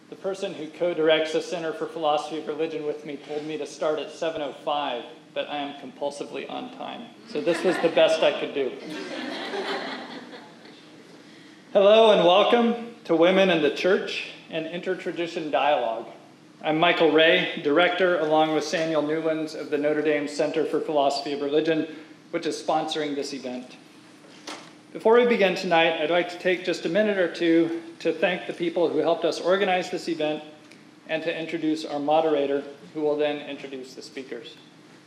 The person who co-directs the Center for Philosophy of Religion with me told me to start at 7:05, but I am compulsively on time. So this was the best I could do. Hello and welcome to Women in the Church, an Intertradition Dialogue. I'm Michael Ray, Director, along with Samuel Newlands of the Notre Dame Center for Philosophy of Religion, which is sponsoring this event. Before we begin tonight, I'd like to take just a minute or two to thank the people who helped us organize this event and to introduce our moderator, who will then introduce the speakers.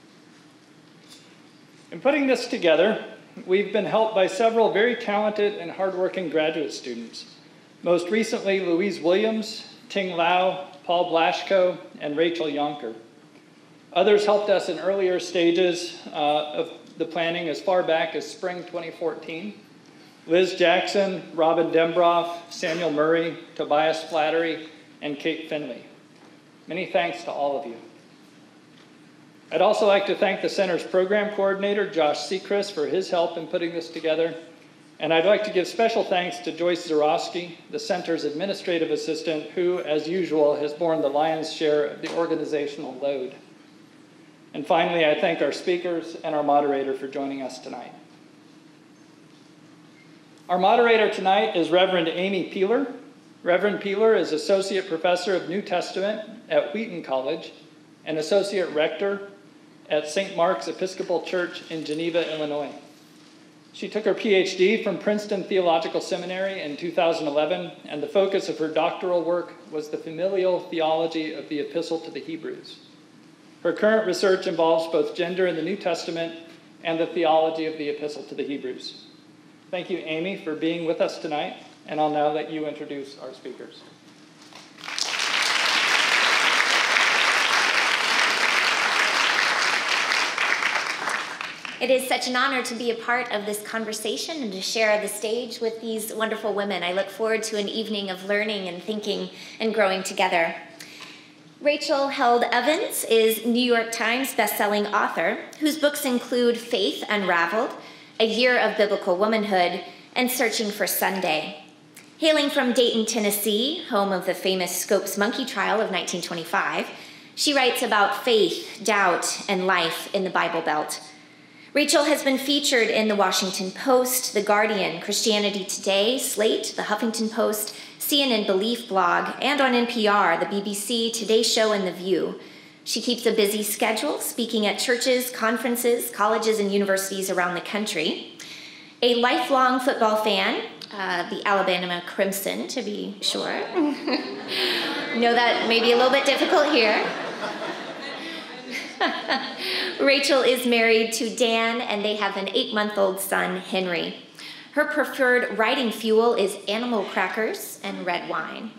In putting this together, we've been helped by several very talented and hardworking graduate students. Most recently, Louise Williams, Ting Lau, Paul Blashko, and Rachel Yonker. Others helped us in earlier stages of the planning as far back as spring 2014. Liz Jackson, Robin Dembroff, Samuel Murray, Tobias Flattery, and Kate Finley. Many thanks to all of you. I'd also like to thank the Center's program coordinator, Josh Sechrist, for his help in putting this together. And I'd like to give special thanks to Joyce Zarowski, the Center's administrative assistant, who, as usual, has borne the lion's share of the organizational load. And finally, I thank our speakers and our moderator for joining us tonight. Our moderator tonight is Reverend Amy Peeler. Reverend Peeler is Associate Professor of New Testament at Wheaton College and Associate Rector at St. Mark's Episcopal Church in Geneva, Illinois. She took her PhD from Princeton Theological Seminary in 2011, and the focus of her doctoral work was the familial theology of the Epistle to the Hebrews. Her current research involves both gender in the New Testament and the theology of the Epistle to the Hebrews. Thank you, Amy, for being with us tonight, and I'll now let you introduce our speakers. It is such an honor to be a part of this conversation and to share the stage with these wonderful women. I look forward to an evening of learning and thinking and growing together. Rachel Held Evans is New York Times bestselling author whose books include Faith Unraveled, A Year of Biblical Womanhood, and Searching for Sunday. Hailing from Dayton, Tennessee, home of the famous Scopes monkey trial of 1925, she writes about faith, doubt, and life in the Bible Belt. Rachel has been featured in the Washington Post, The Guardian, Christianity Today, Slate, The Huffington Post, CNN Belief blog, and on NPR, the BBC, Today Show, and The View. She keeps a busy schedule, speaking at churches, conferences, colleges, and universities around the country. A lifelong football fan, the Alabama Crimson, to be sure. Know that may be a little bit difficult here. Rachel is married to Dan, and they have an 8-month-old son, Henry. Her preferred writing fuel is animal crackers and red wine.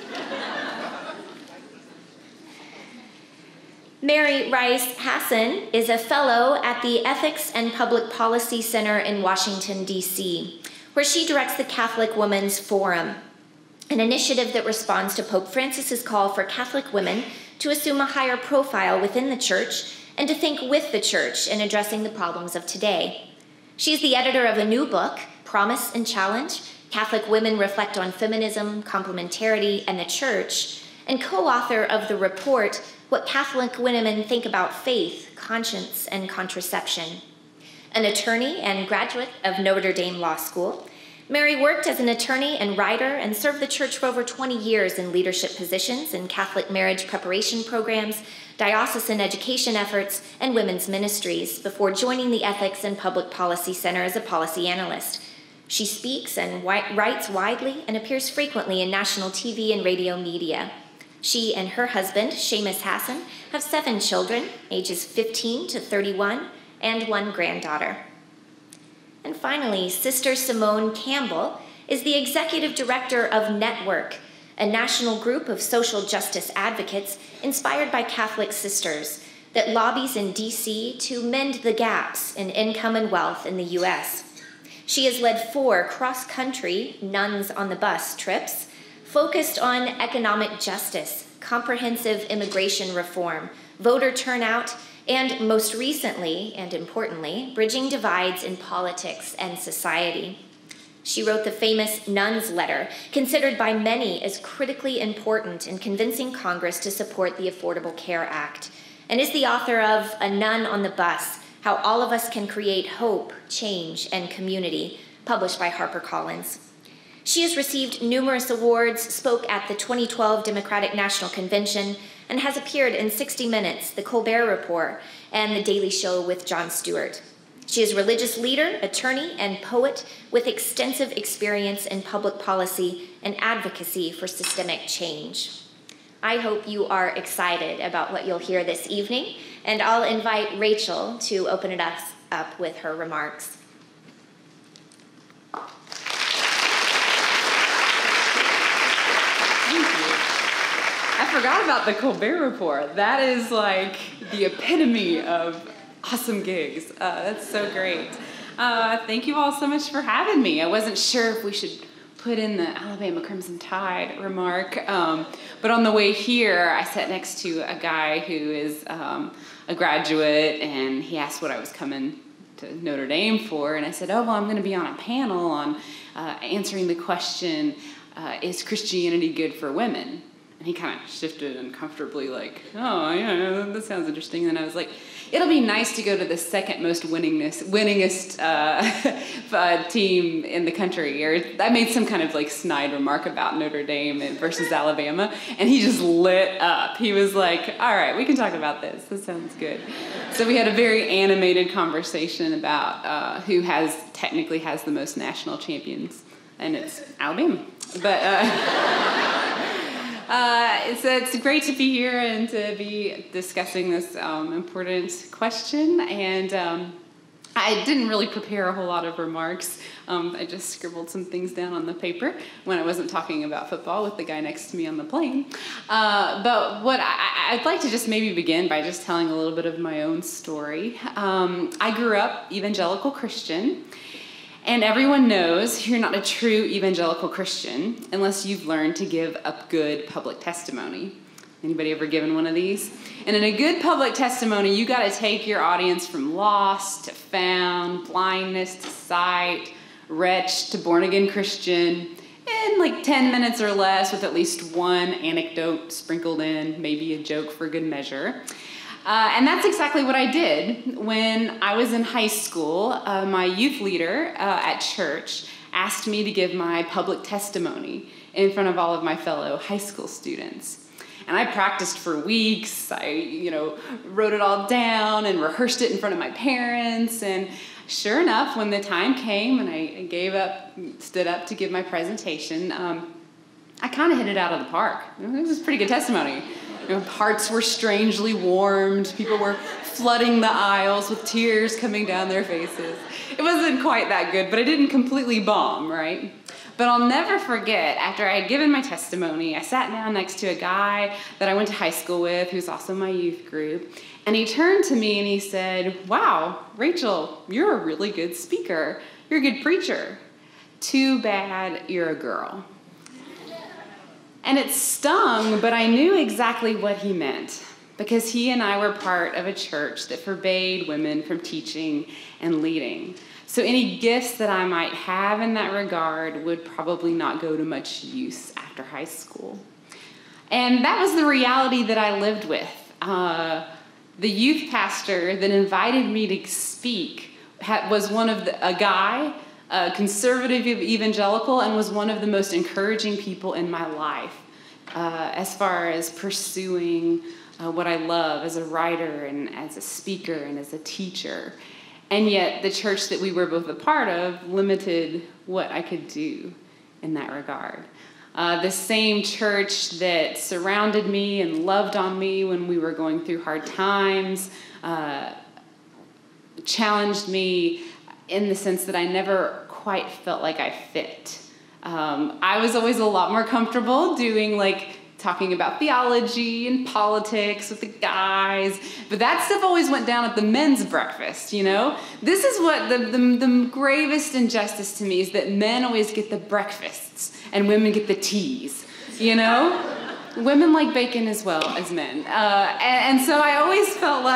Mary Rice Hasson is a fellow at the Ethics and Public Policy Center in Washington, D.C., where she directs the Catholic Women's Forum, an initiative that responds to Pope Francis's call for Catholic women to assume a higher profile within the church and to think with the church in addressing the problems of today. She's the editor of a new book, Promise and Challenge, Catholic Women Reflect on Feminism, Complementarity, and the Church, and co-author of the report, What Catholic Women Think About Faith, Conscience, and Contraception. An attorney and graduate of Notre Dame Law School, Mary worked as an attorney and writer and served the church for over 20 years in leadership positions in Catholic marriage preparation programs, diocesan education efforts, and women's ministries before joining the Ethics and Public Policy Center as a policy analyst. She speaks and writes widely and appears frequently in national TV and radio media. She and her husband, Seamus Hasson, have 7 children, ages 15 to 31, and 1 granddaughter. And finally, Sister Simone Campbell is the executive director of Network, a national group of social justice advocates inspired by Catholic sisters that lobbies in D.C. to mend the gaps in income and wealth in the U.S. She has led 4 cross-country Nuns on the Bus trips focused on economic justice, comprehensive immigration reform, voter turnout, and most recently, and importantly, bridging divides in politics and society. She wrote the famous Nun's Letter, considered by many as critically important in convincing Congress to support the Affordable Care Act, and is the author of A Nun on the Bus, How All of Us Can Create Hope, Change, and Community, published by HarperCollins. She has received numerous awards, spoke at the 2012 Democratic National Convention, and has appeared in 60 Minutes, The Colbert Report, and The Daily Show with Jon Stewart. She is a religious leader, attorney, and poet with extensive experience in public policy and advocacy for systemic change. I hope you are excited about what you'll hear this evening, and I'll invite Rachel to open us up with her remarks. I forgot about the Colbert Report. That is like the epitome of awesome gigs. That's so great. Thank you all so much for having me. I wasn't sure if we should put in the Alabama Crimson Tide remark, but on the way here, I sat next to a guy who is a graduate, and he asked what I was coming to Notre Dame for, and I said, oh, well, I'm going to be on a panel on answering the question, is Christianity good for women? And he kind of shifted uncomfortably, like, oh, yeah, that sounds interesting. And I was like, it'll be nice to go to the second most winningest team in the country. Or I made some kind of like snide remark about Notre Dame versus Alabama, and he just lit up. He was like, all right, we can talk about this. This sounds good. So we had a very animated conversation about who technically has the most national champions, and it's Alabama. But it's great to be here and to be discussing this important question. And I didn't really prepare a whole lot of remarks. I just scribbled some things down on the paper when I wasn't talking about football with the guy next to me on the plane. But what I'd like to just maybe begin by just telling a little bit of my own story. I grew up evangelical Christian. And everyone knows you're not a true evangelical Christian unless you've learned to give a good public testimony. Anybody ever given one of these? And in a good public testimony, you got to take your audience from lost to found, blindness to sight, wretch to born-again Christian, in like 10 minutes or less with at least one anecdote sprinkled in, maybe a joke for good measure. And that's exactly what I did. When I was in high school, my youth leader at church asked me to give my public testimony in front of all of my fellow high school students. And I practiced for weeks. I, wrote it all down and rehearsed it in front of my parents. And sure enough, when the time came and I stood up to give my presentation, I kind of hit it out of the park. It was a pretty good testimony. Hearts were strangely warmed. People were flooding the aisles with tears coming down their faces. It wasn't quite that good, but I didn't completely bomb, right? But I'll never forget, after I had given my testimony, I sat down next to a guy that I went to high school with, who's also my youth group, and he turned to me and he said, wow, Rachel, you're a really good speaker. You're a good preacher. Too bad you're a girl. And it stung, but I knew exactly what he meant, because he and I were part of a church that forbade women from teaching and leading. So any gifts that I might have in that regard would probably not go to much use after high school. And that was the reality that I lived with. The youth pastor that invited me to speak was a guy, a conservative evangelical, and was one of the most encouraging people in my life as far as pursuing what I love as a writer and as a speaker and as a teacher. And yet the church that we were both a part of limited what I could do in that regard. The same church that surrounded me and loved on me when we were going through hard times challenged me in the sense that I never quite felt like I fit. I was always a lot more comfortable doing talking about theology and politics with the guys, but that stuff always went down at the men's breakfast, This is what the gravest injustice to me is, that men always get the breakfasts and women get the teas, Women like bacon as well as men. And so I always felt like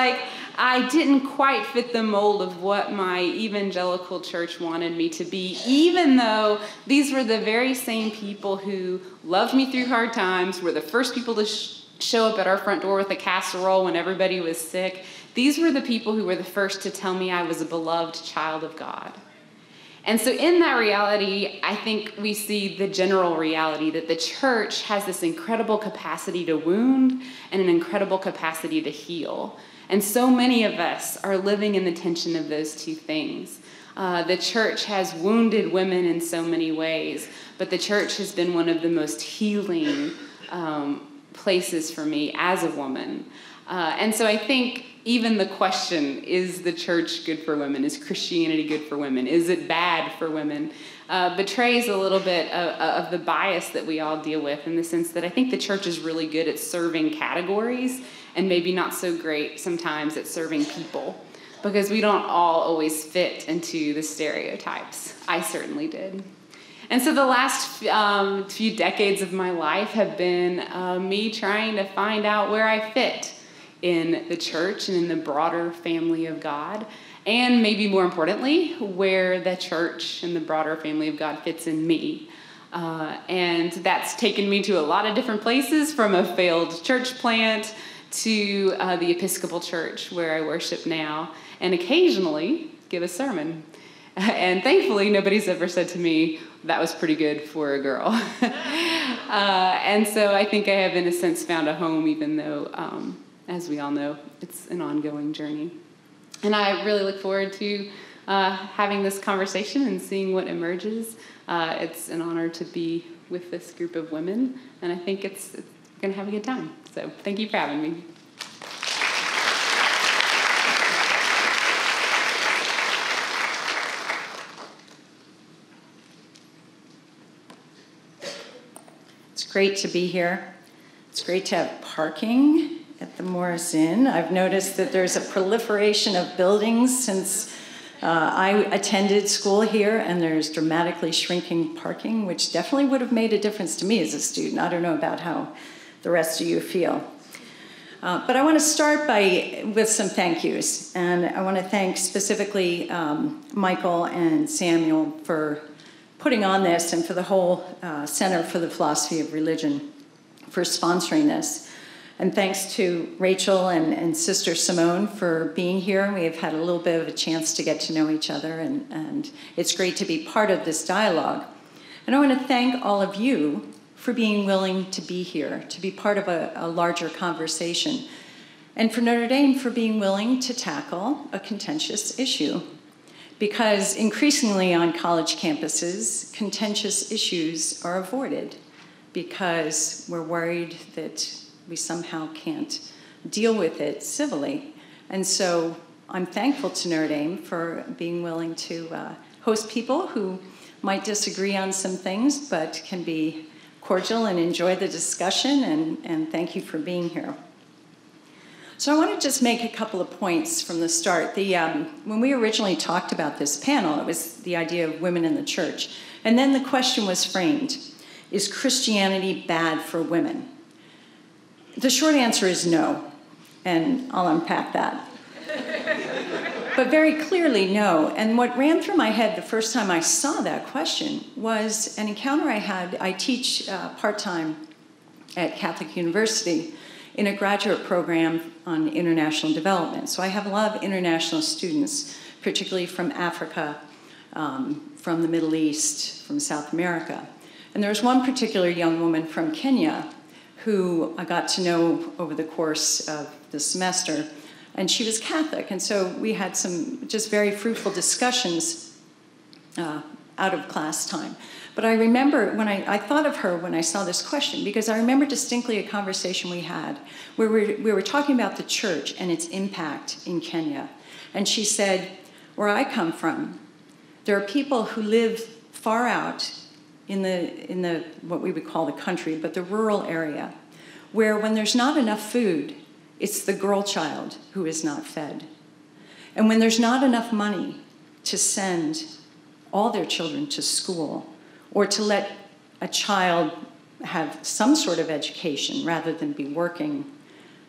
I didn't quite fit the mold of what my evangelical church wanted me to be, even though these were the very same people who loved me through hard times, were the first people to show up at our front door with a casserole when everybody was sick. These were the people who were the first to tell me I was a beloved child of God. And so in that reality, I think we see the general reality that the church has this incredible capacity to wound and an incredible capacity to heal. And so many of us are living in the tension of those two things. The church has wounded women in so many ways, but the church has been one of the most healing places for me as a woman. And so I think even the question, is the church good for women? Is Christianity good for women? Is it bad for women? Betrays a little bit of the bias that we all deal with, in the sense that I think the church is really good at serving categories and maybe not so great sometimes at serving people, because we don't all always fit into the stereotypes. I certainly did. And so the last few decades of my life have been me trying to find out where I fit in the church and in the broader family of God, and maybe more importantly, where the church and the broader family of God fits in me. And that's taken me to a lot of different places, from a failed church plant to the Episcopal Church where I worship now, and occasionally give a sermon. And thankfully, nobody's ever said to me, that was pretty good for a girl. And so I think I have, in a sense, found a home, even though, as we all know, it's an ongoing journey. And I really look forward to having this conversation and seeing what emerges. It's an honor to be with this group of women, and I think it's going to have a good time. So thank you for having me. It's great to be here. It's great to have parking at the Morris Inn. I've noticed that there's a proliferation of buildings since I attended school here, and there's dramatically shrinking parking, which definitely would have made a difference to me as a student. I don't know about how the rest of you feel. But I want to start with some thank yous. And I want to thank specifically Michael and Samuel for putting on this, and for the whole Center for the Philosophy of Religion for sponsoring this. And thanks to Rachel and Sister Simone for being here. We have had a little bit of a chance to get to know each other, and it's great to be part of this dialogue. And I want to thank all of you for being willing to be here, to be part of a larger conversation, and for Notre Dame for being willing to tackle a contentious issue. Because increasingly on college campuses, contentious issues are avoided because we're worried that we somehow can't deal with it civilly. And so I'm thankful to Notre Dame for being willing to host people who might disagree on some things, but can be cordial and enjoy the discussion, and thank you for being here. So I want to just make a couple of points from the start. When we originally talked about this panel, it was the idea of women in the church. And then the question was framed, is Christianity bad for women? The short answer is no, and I'll unpack that. But very clearly, no. And what ran through my head the first time I saw that question was an encounter I had. I teach part-time at Catholic University in a graduate program on international development. So I have a lot of international students, particularly from Africa, from the Middle East, from South America. And there was one particular young woman from Kenya who I got to know over the course of the semester, and she was Catholic. And so we had some just very fruitful discussions out of class time. But I remember when I thought of her when I saw this question, because I remember distinctly a conversation we had where we were talking about the church and its impact in Kenya. And she said, where I come from, there are people who live far out in the what we would call the country, but the rural area, where when there's not enough food, it's the girl child who is not fed. And when there's not enough money to send all their children to school, or to let a child have some sort of education rather than be working,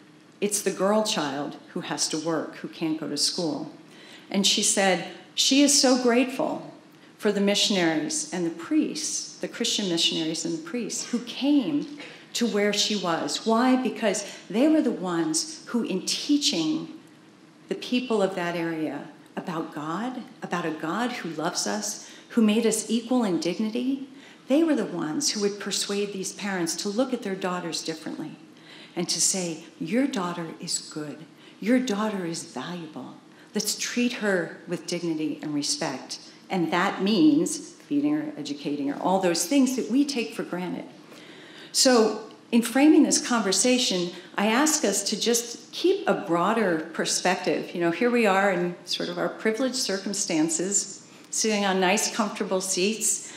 It's the girl child who has to work, who can't go to school. And she said she is so grateful for the missionaries and the priests, the Christian missionaries and the priests, who came to where she was. Why? Because they were the ones who, in teaching the people of that area about God, about a God who loves us, who made us equal in dignity, they were the ones who would persuade these parents to look at their daughters differently and to say, your daughter is good. Your daughter is valuable. Let's treat her with dignity and respect. And that means feeding her, educating her, all those things that we take for granted. So in framing this conversation, I ask us to just keep a broader perspective. Here we are in sort of our privileged circumstances, sitting on nice, comfortable seats,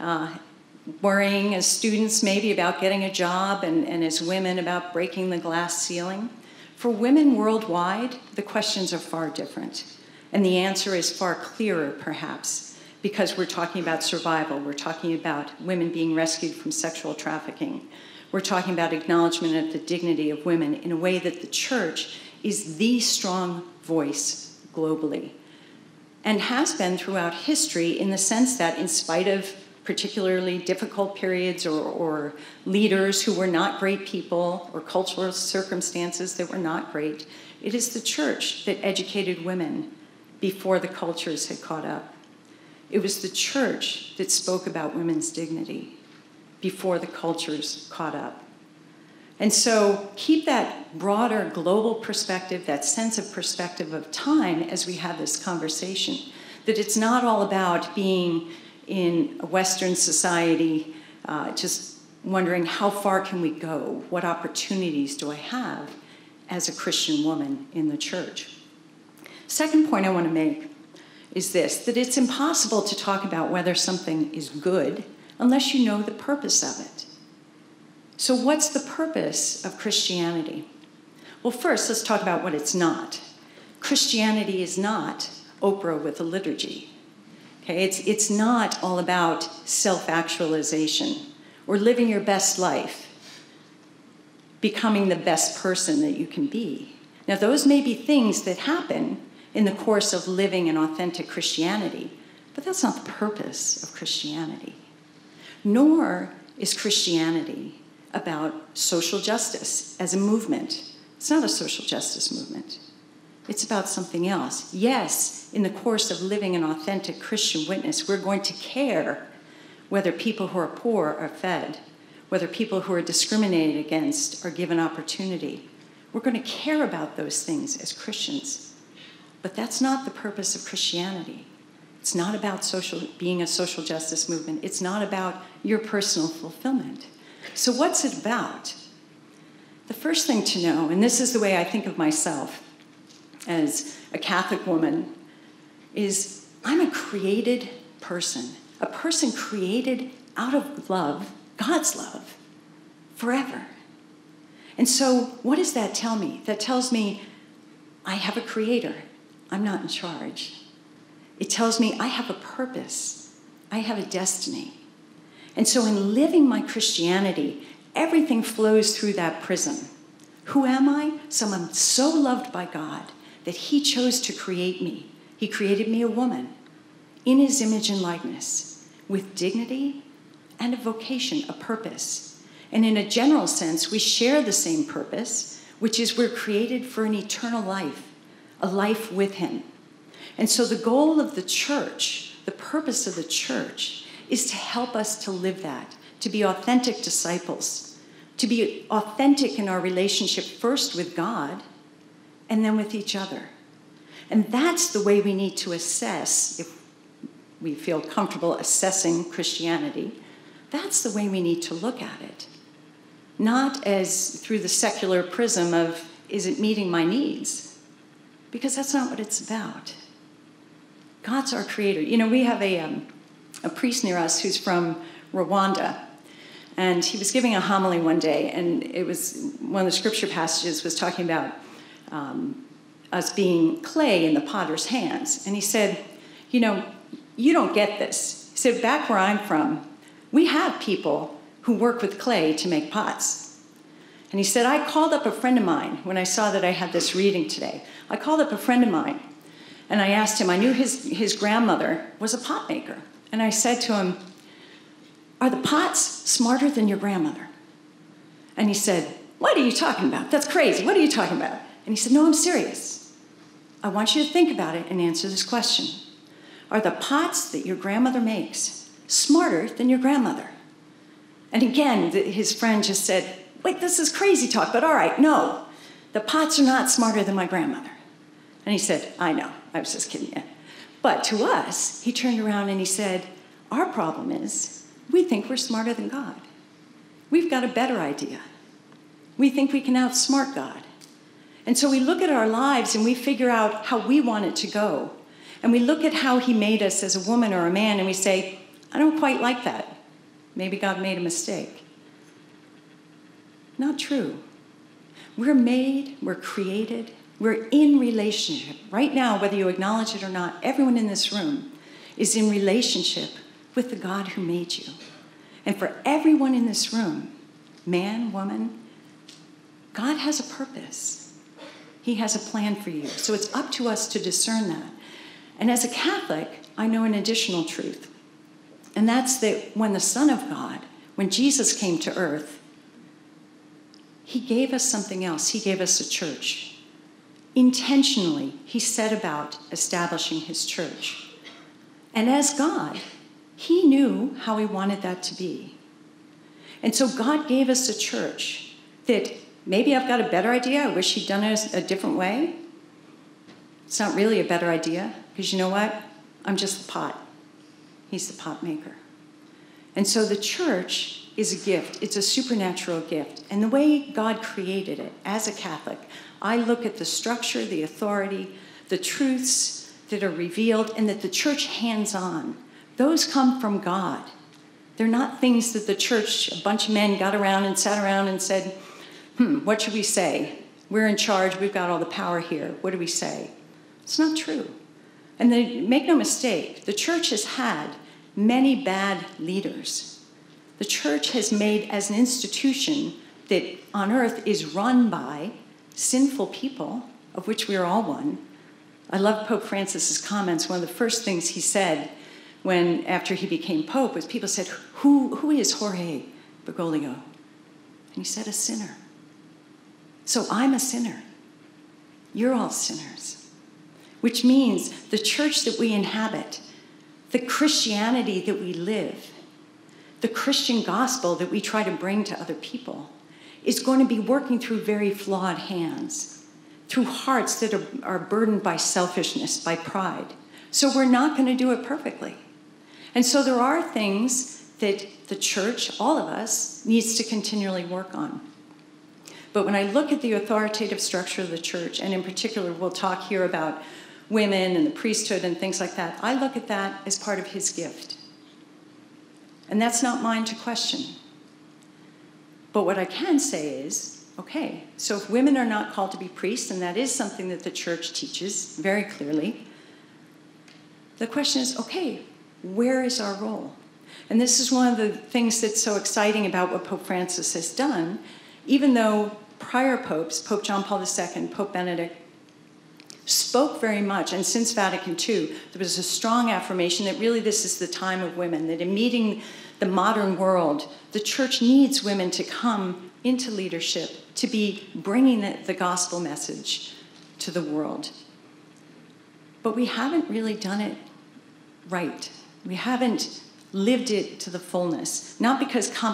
worrying as students maybe about getting a job, and as women about breaking the glass ceiling. For women worldwide, the questions are far different. And the answer is far clearer, perhaps, because we're talking about survival. We're talking about women being rescued from sexual trafficking. We're talking about acknowledgement of the dignity of women in a way that the church is the strong voice globally, and has been throughout history, in the sense that in spite of particularly difficult periods or leaders who were not great people or cultural circumstances that were not great, it is the church that educated women before the cultures had caught up. It was the church that spoke about women's dignity before the cultures caught up. And so keep that broader global perspective, that sense of perspective of time as we have this conversation, that it's not all about being in a Western society just wondering how far can we go, what opportunities do I have as a Christian woman in the church. Second point I want to make is this, that it's impossible to talk about whether something is good unless you know the purpose of it. So what's the purpose of Christianity? Well, first, let's talk about what it's not. Christianity is not Oprah with a liturgy. Okay, it's not all about self-actualization or living your best life, becoming the best person that you can be. Now, those may be things that happen in the course of living an authentic Christianity, but that's not the purpose of Christianity. Nor is Christianity about social justice as a movement. It's not a social justice movement. It's about something else. Yes, in the course of living an authentic Christian witness, we're going to care whether people who are poor are fed, whether people who are discriminated against are given opportunity. We're going to care about those things as Christians. But that's not the purpose of Christianity. It's not about being a social justice movement. It's not about your personal fulfillment. So what's it about? The first thing to know, and this is the way I think of myself as a Catholic woman, is I'm a created person, a person created out of love, God's love, forever. And so what does that tell me? That tells me I have a creator. I'm not in charge. It tells me I have a purpose. I have a destiny. And so in living my Christianity, everything flows through that prism. Who am I? Someone so loved by God that he chose to create me. He created me a woman in his image and likeness with dignity and a vocation, a purpose. And in a general sense, we share the same purpose, which is we're created for an eternal life, a life with him. And so the goal of the church, the purpose of the church, is to help us to live that, to be authentic disciples, to be authentic in our relationship first with God and then with each other. And that's the way we need to assess, if we feel comfortable assessing Christianity, that's the way we need to look at it. Not as through the secular prism of, is it meeting my needs? Because that's not what it's about. God's our creator. We have a priest near us who's from Rwanda, and he was giving a homily one day, and it was one of the scripture passages was talking about us being clay in the potter's hands. And he said, you don't get this. He said, back where I'm from, we have people who work with clay to make pots. And he said, I called up a friend of mine when I saw that I had this reading today. I called up a friend of mine, and I asked him, I knew his grandmother was a pot maker. And I said to him, are the pots smarter than your grandmother? And he said, what are you talking about? That's crazy. What are you talking about? And he said, no, I'm serious. I want you to think about it and answer this question. Are the pots that your grandmother makes smarter than your grandmother? And again, his friend just said, wait, this is crazy talk, but all right, no. The pots are not smarter than my grandmother. And he said, I know, I was just kidding you. But to us, he turned around and he said, our problem is we think we're smarter than God. We've got a better idea. We think we can outsmart God. And so we look at our lives and we figure out how we want it to go. And we look at how he made us as a woman or a man and we say, I don't quite like that. Maybe God made a mistake. Not true. We're made, we're created, we're in relationship. Right now, whether you acknowledge it or not, everyone in this room is in relationship with the God who made you. And for everyone in this room, man, woman, God has a purpose. He has a plan for you. So it's up to us to discern that. And as a Catholic, I know an additional truth. And that's that when the Son of God, when Jesus came to earth, he gave us something else. He gave us a church. Intentionally, he set about establishing his church. And as God, he knew how he wanted that to be. And so God gave us a church that maybe I've got a better idea. I wish he'd done it a different way. It's not really a better idea, because you know what? I'm just the pot. He's the pot maker. And so the church is a gift. It's a supernatural gift. And the way God created it, as a Catholic, I look at the structure, the authority, the truths that are revealed, and that the church hands on. Those come from God. They're not things that the church, a bunch of men got around and sat around and said, what should we say? We're in charge. We've got all the power here. What do we say? It's not true. And make no mistake, the church has had many bad leaders. The church has made, as an institution that on earth is run by sinful people, of which we are all one. I love Pope Francis's comments. One of the first things he said after he became Pope was people said, who is Jorge Bergoglio? And he said, a sinner. So I'm a sinner. You're all sinners. Which means the church that we inhabit, the Christianity that we live, the Christian gospel that we try to bring to other people is going to be working through very flawed hands, through hearts that are burdened by selfishness, by pride. So we're not going to do it perfectly. And so there are things that the church, all of us, needs to continually work on. But when I look at the authoritative structure of the church, and in particular we'll talk here about women and the priesthood and things like that, I look at that as part of his gift. And that's not mine to question. But what I can say is, okay, so if women are not called to be priests, and that is something that the church teaches very clearly, the question is, okay, where is our role? And this is one of the things that's so exciting about what Pope Francis has done, even though prior popes, Pope John Paul II, Pope Benedict, spoke very much, and since Vatican II, there was a strong affirmation that really this is the time of women, that in meeting the modern world, the church needs women to come into leadership, to be bringing the gospel message to the world. But we haven't really done it right. We haven't lived it to the fullness, not because the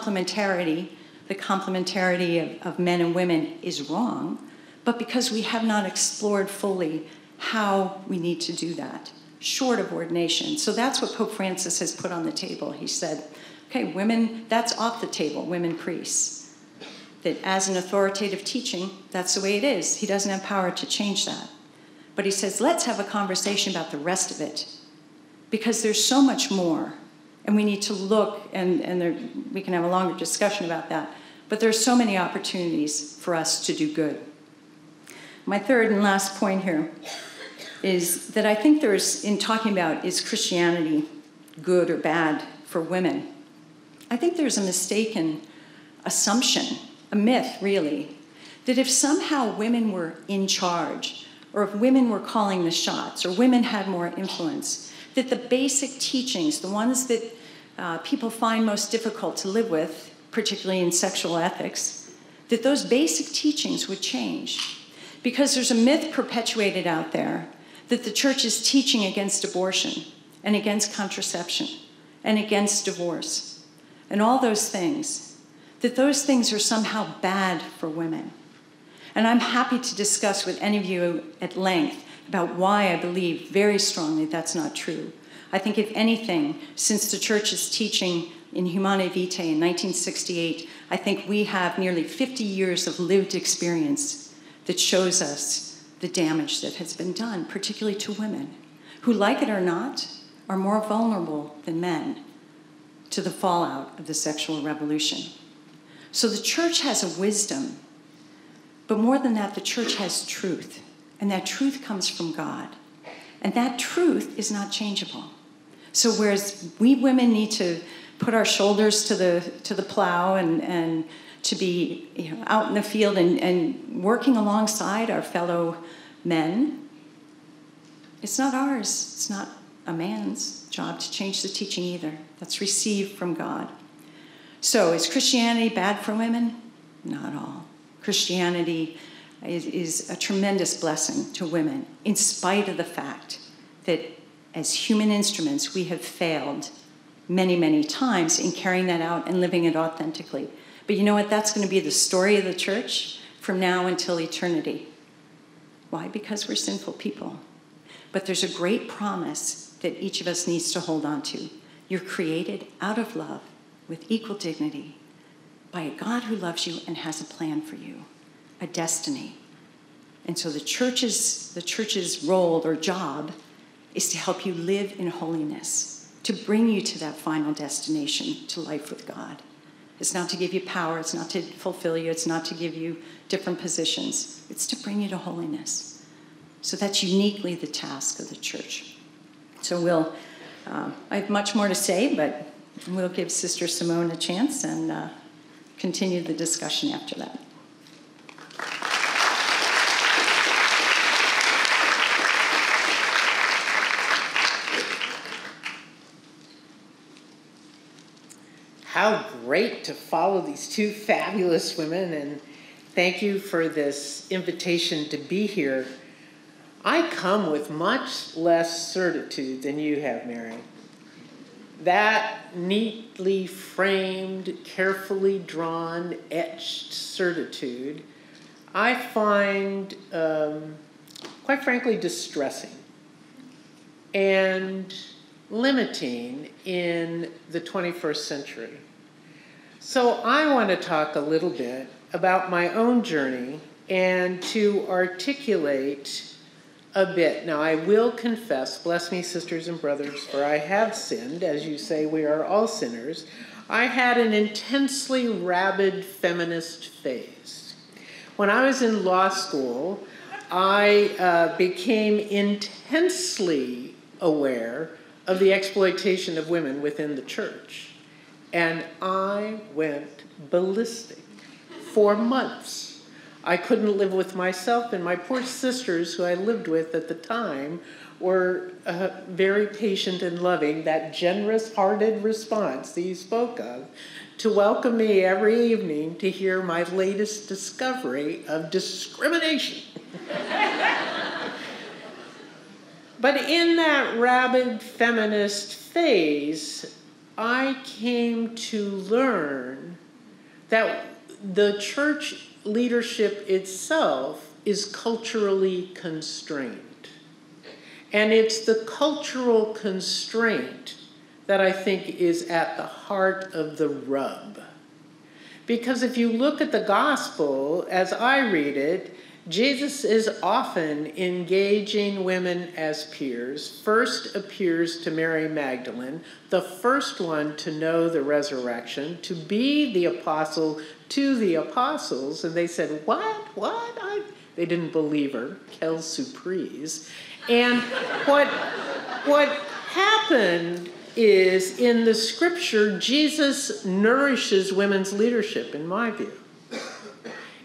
complementarity of men and women is wrong, but because we have not explored fully how we need to do that, short of ordination. So that's what Pope Francis has put on the table. He said, okay, women, that's off the table, women priests. That as an authoritative teaching, that's the way it is. He doesn't have power to change that. But he says, let's have a conversation about the rest of it, because there's so much more, and we need to look, and we can have a longer discussion about that, but there's so many opportunities for us to do good. My third and last point here is that I think in talking about, is Christianity good or bad for women? I think there's a mistaken assumption a myth really, that if somehow women were in charge, or if women were calling the shots, or women had more influence, that the basic teachings, the ones that people find most difficult to live with, particularly in sexual ethics, that those basic teachings would change. Because there's a myth perpetuated out there that the church is teaching against abortion and against contraception and against divorce and all those things, that those things are somehow bad for women. And I'm happy to discuss with any of you at length about why I believe very strongly that's not true. I think if anything, since the church's teaching in Humanae Vitae in 1968, I think we have nearly 50 years of lived experience that shows us the damage that has been done, particularly to women, who, like it or not, are more vulnerable than men to the fallout of the sexual revolution. So the church has a wisdom, but more than that, the church has truth, and that truth comes from God. And that truth is not changeable. So whereas we women need to put our shoulders to the plow and to be out in the field and working alongside our fellow men, it's not ours. It's not a man's job to change the teaching either. That's received from God. So is Christianity bad for women? Not at all. Christianity is a tremendous blessing to women, in spite of the fact that as human instruments, we have failed many, many times in carrying that out and living it authentically. But you know what? That's going to be the story of the church from now until eternity. Why? Because we're sinful people. But there's a great promise that each of us needs to hold on to. You're created out of love with equal dignity by a God who loves you and has a plan for you, a destiny. And so the church's role or job is to help you live in holiness, to bring you to that final destination, to life with God. It's not to give you power. It's not to fulfill you. It's not to give you different positions. It's to bring you to holiness. So that's uniquely the task of the church. So I have much more to say, but we'll give Sister Simone a chance and continue the discussion after that. How great to follow these two fabulous women, and thank you for this invitation to be here. I come with much less certitude than you have, Mary. That neatly framed, carefully drawn, etched certitude, I find, quite frankly, distressing and limiting in the 21st century. So I want to talk a little bit about my own journey and to articulate a bit. Now, I will confess, bless me, sisters and brothers, for I have sinned. As you say, we are all sinners. I had an intensely rabid feminist phase. When I was in law school, I became intensely aware of the exploitation of women within the church. And I went ballistic for months. I couldn't live with myself, and my poor sisters, who I lived with at the time, were very patient and loving, that generous-hearted response that you spoke of, to welcome me every evening to hear my latest discovery of discrimination. But in that rabid feminist phase, I came to learn that the church leadership itself is culturally constrained. And it's the cultural constraint that I think is at the heart of the rub. Because if you look at the gospel, as I read it, Jesus is often engaging women as peers. First appears to Mary Magdalene, the first one to know the resurrection, to be the apostle to the apostles. And they said, what? They didn't believe her. Quelle surprise. And what happened is, in the scripture, Jesus nourishes women's leadership, in my view.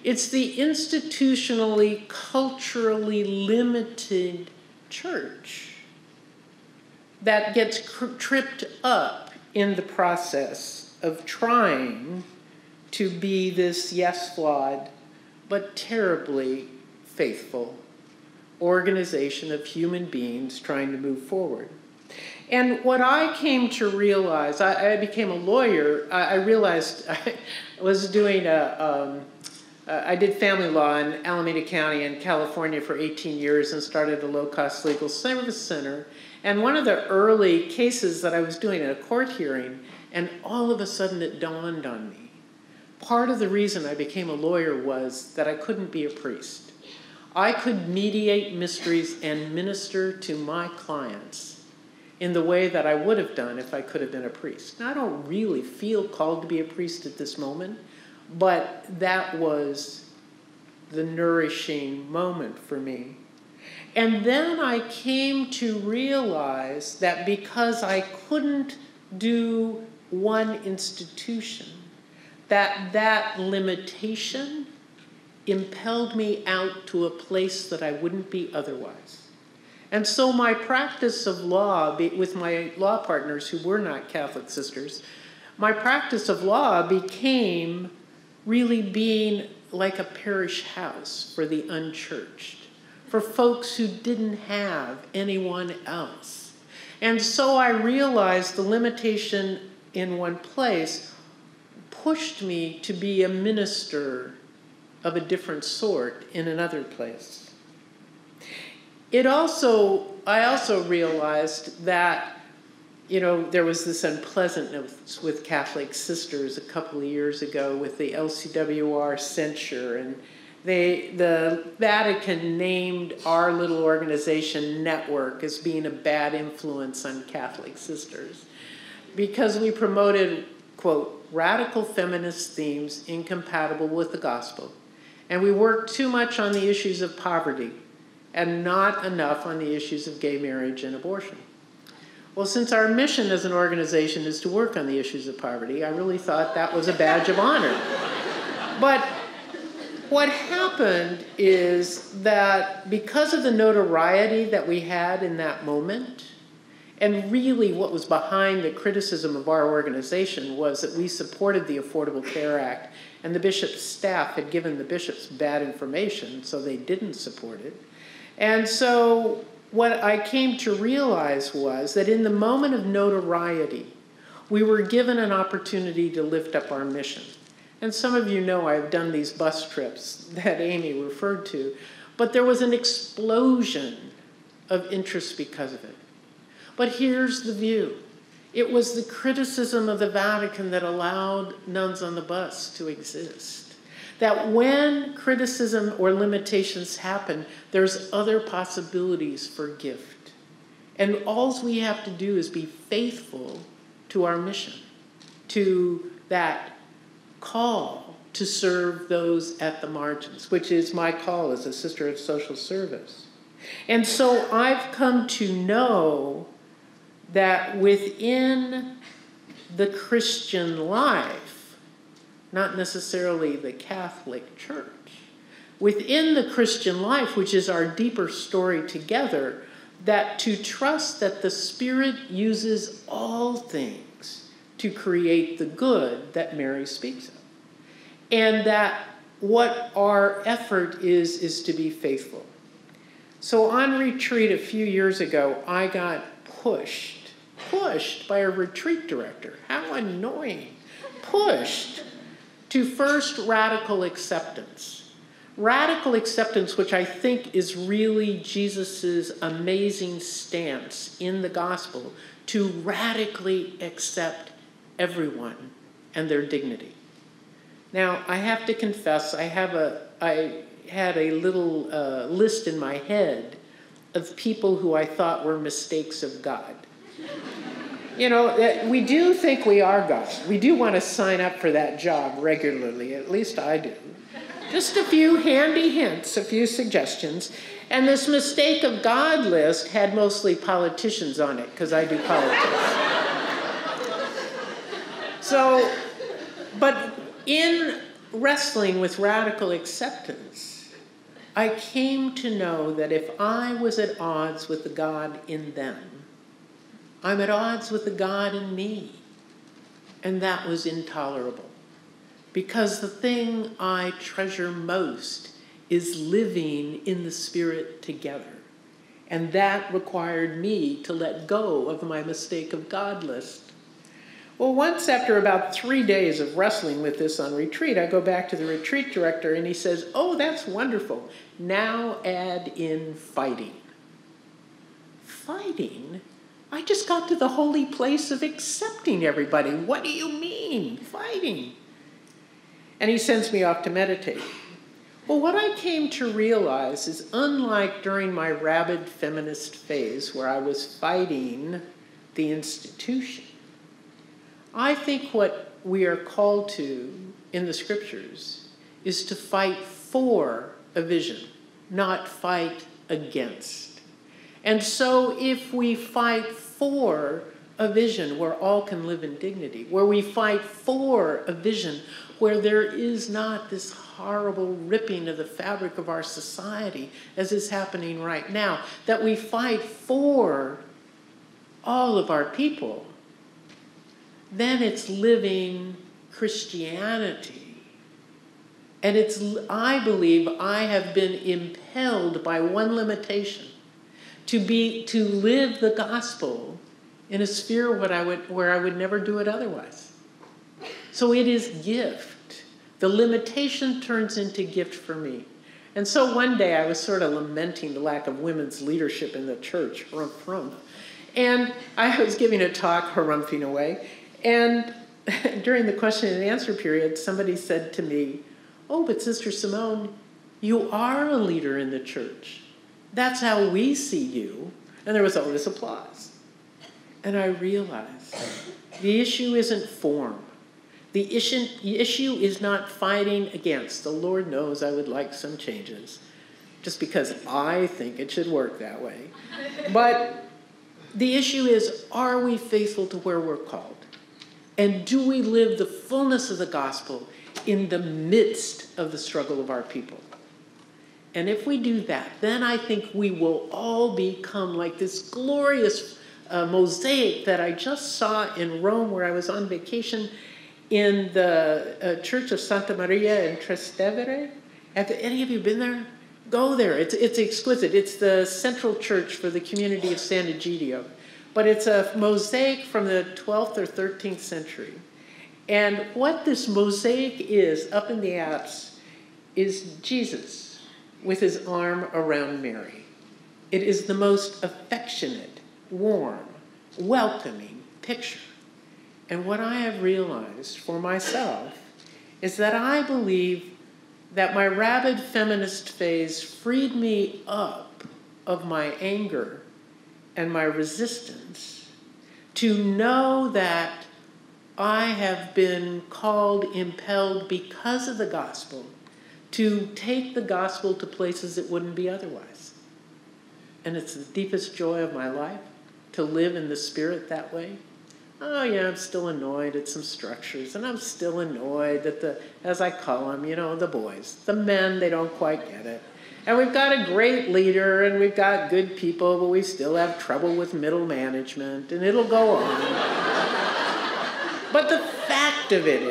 It's the institutionally, culturally limited church that gets tripped up in the process of trying to be this, yes, flawed, but terribly faithful organization of human beings trying to move forward. And what I came to realize, I became a lawyer, I realized I was doing I did family law in Alameda County in California for 18 years and started a low-cost legal service center. And one of the early cases that I was doing in a court hearing, and all of a sudden it dawned on me. Part of the reason I became a lawyer was that I couldn't be a priest. I could mediate mysteries and minister to my clients in the way that I would have done if I could have been a priest. Now, I don't really feel called to be a priest at this moment, but that was the nourishing moment for me. And then I came to realize that because I couldn't do one institution, that limitation impelled me out to a place that I wouldn't be otherwise. And so my practice of law, with my law partners who were not Catholic sisters, my practice of law became really being like a parish house for the unchurched, for folks who didn't have anyone else. And so I realized the limitation in one place pushed me to be a minister of a different sort in another place. I also realized that, there was this unpleasantness with Catholic sisters a couple of years ago with the LCWR censure, and the Vatican named our little organization Network as being a bad influence on Catholic sisters because we promoted, quote, radical feminist themes incompatible with the gospel, and we worked too much on the issues of poverty and not enough on the issues of gay marriage and abortion. Well, since our mission as an organization is to work on the issues of poverty, I really thought that was a badge of honor. But what happened is that because of the notoriety that we had in that moment, and really what was behind the criticism of our organization was that we supported the Affordable Care Act, and the bishop's staff had given the bishops bad information, so they didn't support it. And so what I came to realize was that in the moment of notoriety, we were given an opportunity to lift up our mission. And some of you know I've done these bus trips that Amy referred to, but there was an explosion of interest because of it. But here's the view. It was the criticism of the Vatican that allowed Nuns on the Bus to exist. That when criticism or limitations happen, there's other possibilities for gift. And all we have to do is be faithful to our mission, to that call to serve those at the margins, which is my call as a sister of social service. And so I've come to know that within the Christian life, not necessarily the Catholic Church, within the Christian life, which is our deeper story together, that to trust that the Spirit uses all things to create the good that Mary speaks of. And that what our effort is to be faithful. So on retreat a few years ago, I got pushed by a retreat director. How annoying. Pushed to first radical acceptance. Radical acceptance, which I think is really Jesus's amazing stance in the gospel, to radically accept everyone and their dignity. Now, I have to confess, I had a little list in my head of people who I thought were mistakes of God. We do think we are God. We do want to sign up for that job regularly, at least I do. Just a few handy hints, a few suggestions. And this mistake of God list had mostly politicians on it, because I do politics. But in wrestling with radical acceptance, I came to know that if I was at odds with the God in them, I'm at odds with the God in me. And that was intolerable. Because the thing I treasure most is living in the Spirit together. And that required me to let go of my mistake of God list. Well, once after about 3 days of wrestling with this on retreat, I go back to the retreat director and he says, "Oh, that's wonderful. Now add in fighting." Fighting? I just got to the holy place of accepting everybody. What do you mean, fighting? And he sends me off to meditate. Well, what I came to realize is, unlike during my rabid feminist phase where I was fighting the institution, I think what we are called to in the scriptures is to fight for a vision, not fight against. And so if we fight for a vision where all can live in dignity, where we fight for a vision where there is not this horrible ripping of the fabric of our society as is happening right now, that we fight for all of our people, then it's living Christianity. And I believe I have been impelled by one limitation, to live the gospel in a sphere where I would never do it otherwise. So it is gift. The limitation turns into gift for me. And so one day I was sort of lamenting the lack of women's leadership in the church, and I was giving a talk, harumphing away, and during the question and answer period, somebody said to me, "Oh, but Sister Simone, you are a leader in the church. That's how we see you." And there was all this applause. And I realized the issue isn't form. The issue is not fighting against. The Lord knows I would like some changes, just because I think it should work that way. But the issue is, are we faithful to where we're called? And do we live the fullness of the gospel in the midst of the struggle of our people? And if we do that, then I think we will all become like this glorious mosaic that I just saw in Rome, where I was on vacation, in the Church of Santa Maria in Trastevere. Have any of you been there? Go there. It's exquisite. It's the central church for the community of San Egidio. But it's a mosaic from the 12th or 13th century. And what this mosaic is up in the apse is Jesus with his arm around Mary. It is the most affectionate, warm, welcoming picture. And what I have realized for myself is that I believe that my rabid feminist phase freed me up of my anger and my resistance to know that I have been called, impelled because of the gospel to take the gospel to places it wouldn't be otherwise. And it's the deepest joy of my life to live in the Spirit that way. Oh yeah, I'm still annoyed at some structures, and I'm still annoyed at the, as I call them, the boys. The men, they don't quite get it. And we've got a great leader, and we've got good people, but we still have trouble with middle management, and it'll go on. But the fact of it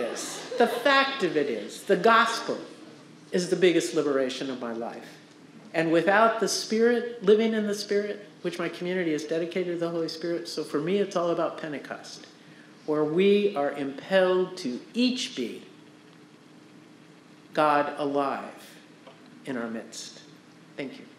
is, the gospel is the biggest liberation of my life. And without the Spirit, living in the Spirit, which my community is dedicated to the Holy Spirit, so for me it's all about Pentecost, where we are impelled to each be God alive in our midst. Thank you.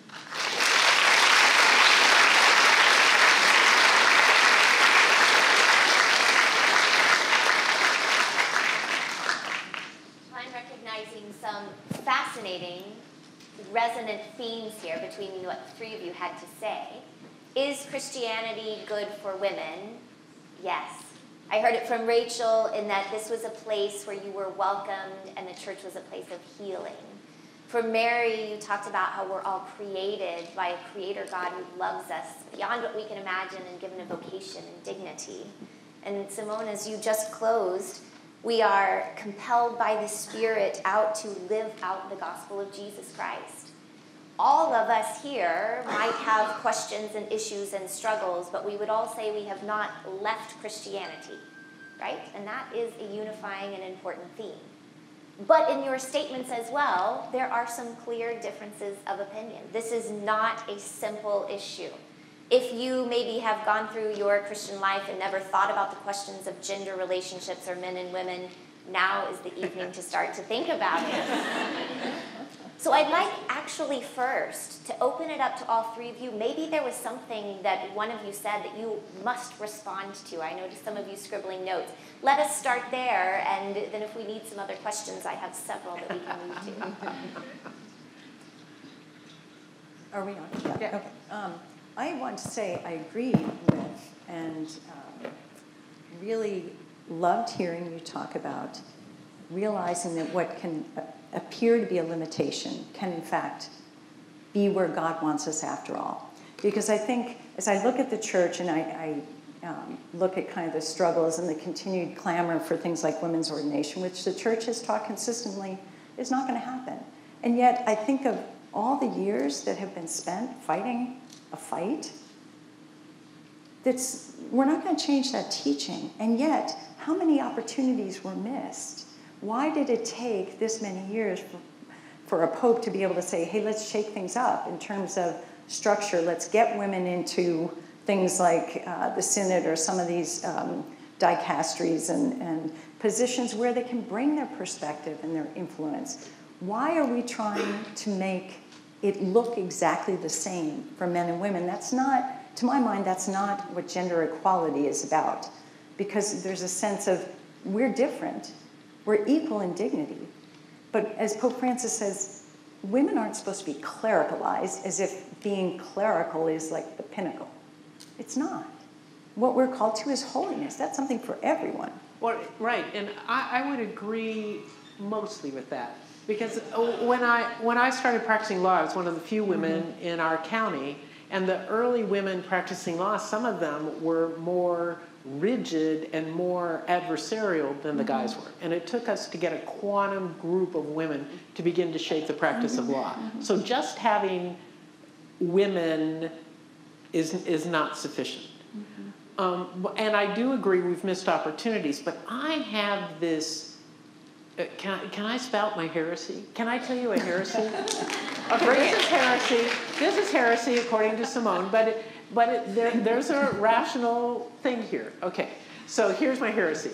I'm recognizing some fascinating resonant themes here between what the three of you had to say. Is Christianity good for women? Yes. I heard it from Rachel in that this was a place where you were welcomed and the church was a place of healing. For Mary, you talked about how we're all created by a creator God who loves us beyond what we can imagine and given a vocation and dignity. And Simone, as you just closed, We are compelled by the Spirit out to live out the gospel of Jesus Christ. All of us here might have questions and issues and struggles, but we would all say we have not left Christianity, right? And that is a unifying and important theme. But in your statements as well, there are some clear differences of opinion. This is not a simple issue. If you maybe have gone through your Christian life and never thought about the questions of gender relationships or men and women, now is the evening to start to think about it. So I'd like actually first to open it up to all three of you. Maybe there was something that one of you said that you must respond to. I noticed some of you scribbling notes. Let us start there, and then if we need some other questions, I have several that we can move to. Are we on? Yeah. Okay. I want to say I agree with and really loved hearing you talk about realizing that what can appear to be a limitation can in fact be where God wants us after all. Because I think as I look at the church and I look at kind of the struggles and the continued clamor for things like women's ordination, which the church has taught consistently is not going to happen. And yet I think of all the years that have been spent fighting a fight, we're not going to change that teaching. And yet, how many opportunities were missed? Why did it take this many years for a pope to be able to say, hey, let's shake things up in terms of structure. Let's get women into things like the synod or some of these dicasteries and positions where they can bring their perspective and their influence. Why are we trying to make it look exactly the same for men and women? That's not, to my mind, that's not what gender equality is about. Because there's a sense of we're different. We're equal in dignity. But as Pope Francis says, women aren't supposed to be clericalized as if being clerical is like the pinnacle. It's not. What we're called to is holiness. That's something for everyone. Well, right, and I would agree mostly with that. Because when I started practicing law, I was one of the few women in our county, and the early women practicing law, some of them were more rigid and more adversarial than the guys were. And it took us to get a quantum group of women to begin to shape the practice of law. So just having women is not sufficient. And I do agree we've missed opportunities, but I have this. Can I spout my heresy? Can I tell you a heresy? Okay, this is heresy according to Simone, but there's a rational thing here. Okay, so here's my heresy.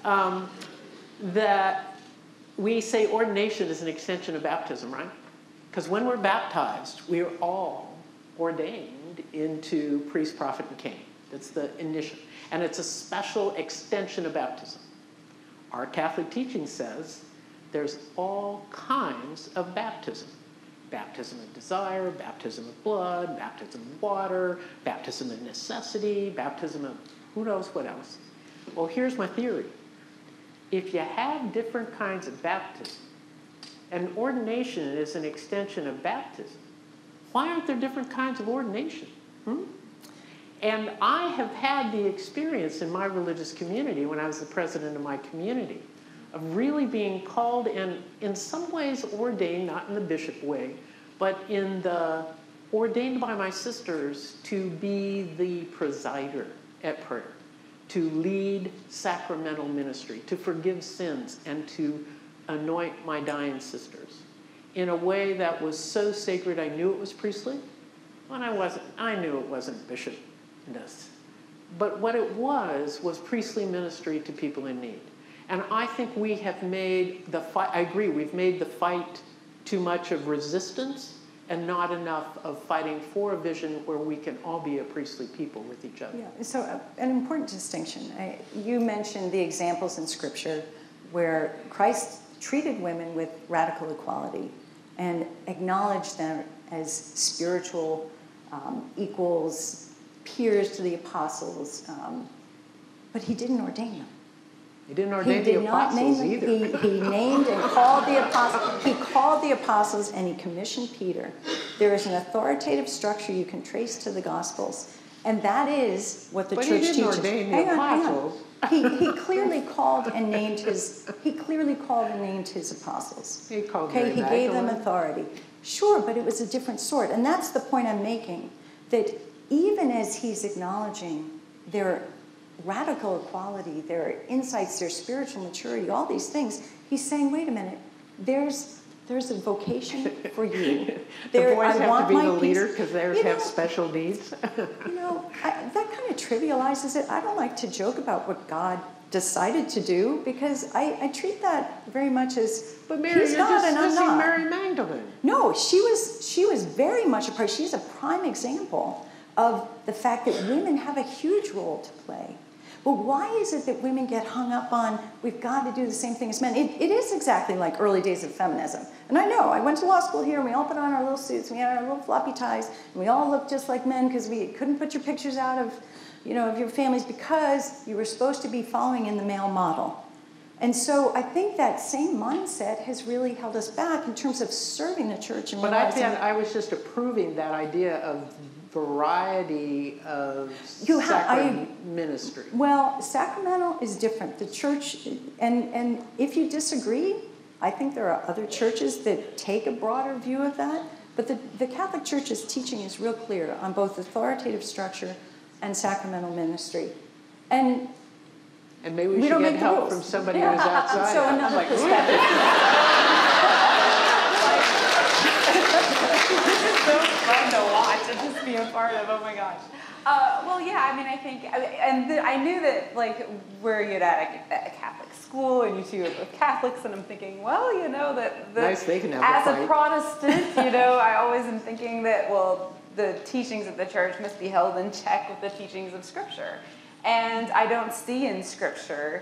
That we say ordination is an extension of baptism, right? Because when we're baptized, we are all ordained into priest, prophet, and king. That's the initial. And it's a special extension of baptism. Our Catholic teaching says there's all kinds of baptism. Baptism of desire, baptism of blood, baptism of water, baptism of necessity, baptism of who knows what else. Well, here's my theory. If you have different kinds of baptism, and ordination is an extension of baptism, why aren't there different kinds of ordination? And I have had the experience in my religious community when I was the president of my community of really being called and in some ways ordained, not in the bishop way, but in the ordained by my sisters to be the presider at prayer, to lead sacramental ministry, to forgive sins, and to anoint my dying sisters in a way that was so sacred I knew it was priestly. When I knew it wasn't bishop. But what it was priestly ministry to people in need. And I think we have made the fight, I agree, we've made the fight too much of resistance and not enough of fighting for a vision where we can all be a priestly people with each other. Yeah, so an important distinction. You mentioned the examples in Scripture where Christ treated women with radical equality and acknowledged them as spiritual equals, peers to the apostles, but he didn't ordain them. He didn't ordain the apostles either. He named and called the apostles. He called the apostles and he commissioned Peter. There is an authoritative structure you can trace to the Gospels, and that is what the church teaches. But he didn't ordain the apostles. He clearly called and named his apostles. He called Okay, Mary he gave them Magdalene. authority. Sure, but it was a different sort. And that's the point I'm making, that even as he's acknowledging their radical equality, their insights, their spiritual maturity, all these things, he's saying, wait a minute, there's a vocation for you. The boys have to be the leader because theirs have special needs. That kind of trivializes it. I don't like to joke about what God decided to do, because I treat that very much as, But Mary, he's you're God and I'm dismissing not. Mary Magdalene. No, she was very much a part. She's a prime example of the fact that women have a huge role to play. But why is it that women get hung up on, we've got to do the same thing as men? It is exactly like early days of feminism. And I know, I went to law school here, and we all put on our little suits, and we had our little floppy ties, and we all looked just like men because we couldn't put your pictures out of your families because you were supposed to be following in the male model. And so I think that same mindset has really held us back in terms of serving the church and But I realizing think I was just approving that idea of variety of sacrament ministry. Well, sacramental is different. The church, and if you disagree, I think there are other churches that take a broader view of that. But the Catholic Church's teaching is real clear on both authoritative structure and sacramental ministry. And maybe we should get help from somebody who's outside. So another perspective. It's so fun to watch and just be a part of. Oh my gosh. Well, yeah. I mean, I think, I knew that where you'd at a Catholic school, and you two are both Catholics, and I'm thinking, well, that nice, they can have as a fight. A Protestant, I always am thinking that the teachings of the church must be held in check with the teachings of Scripture. And I don't see in Scripture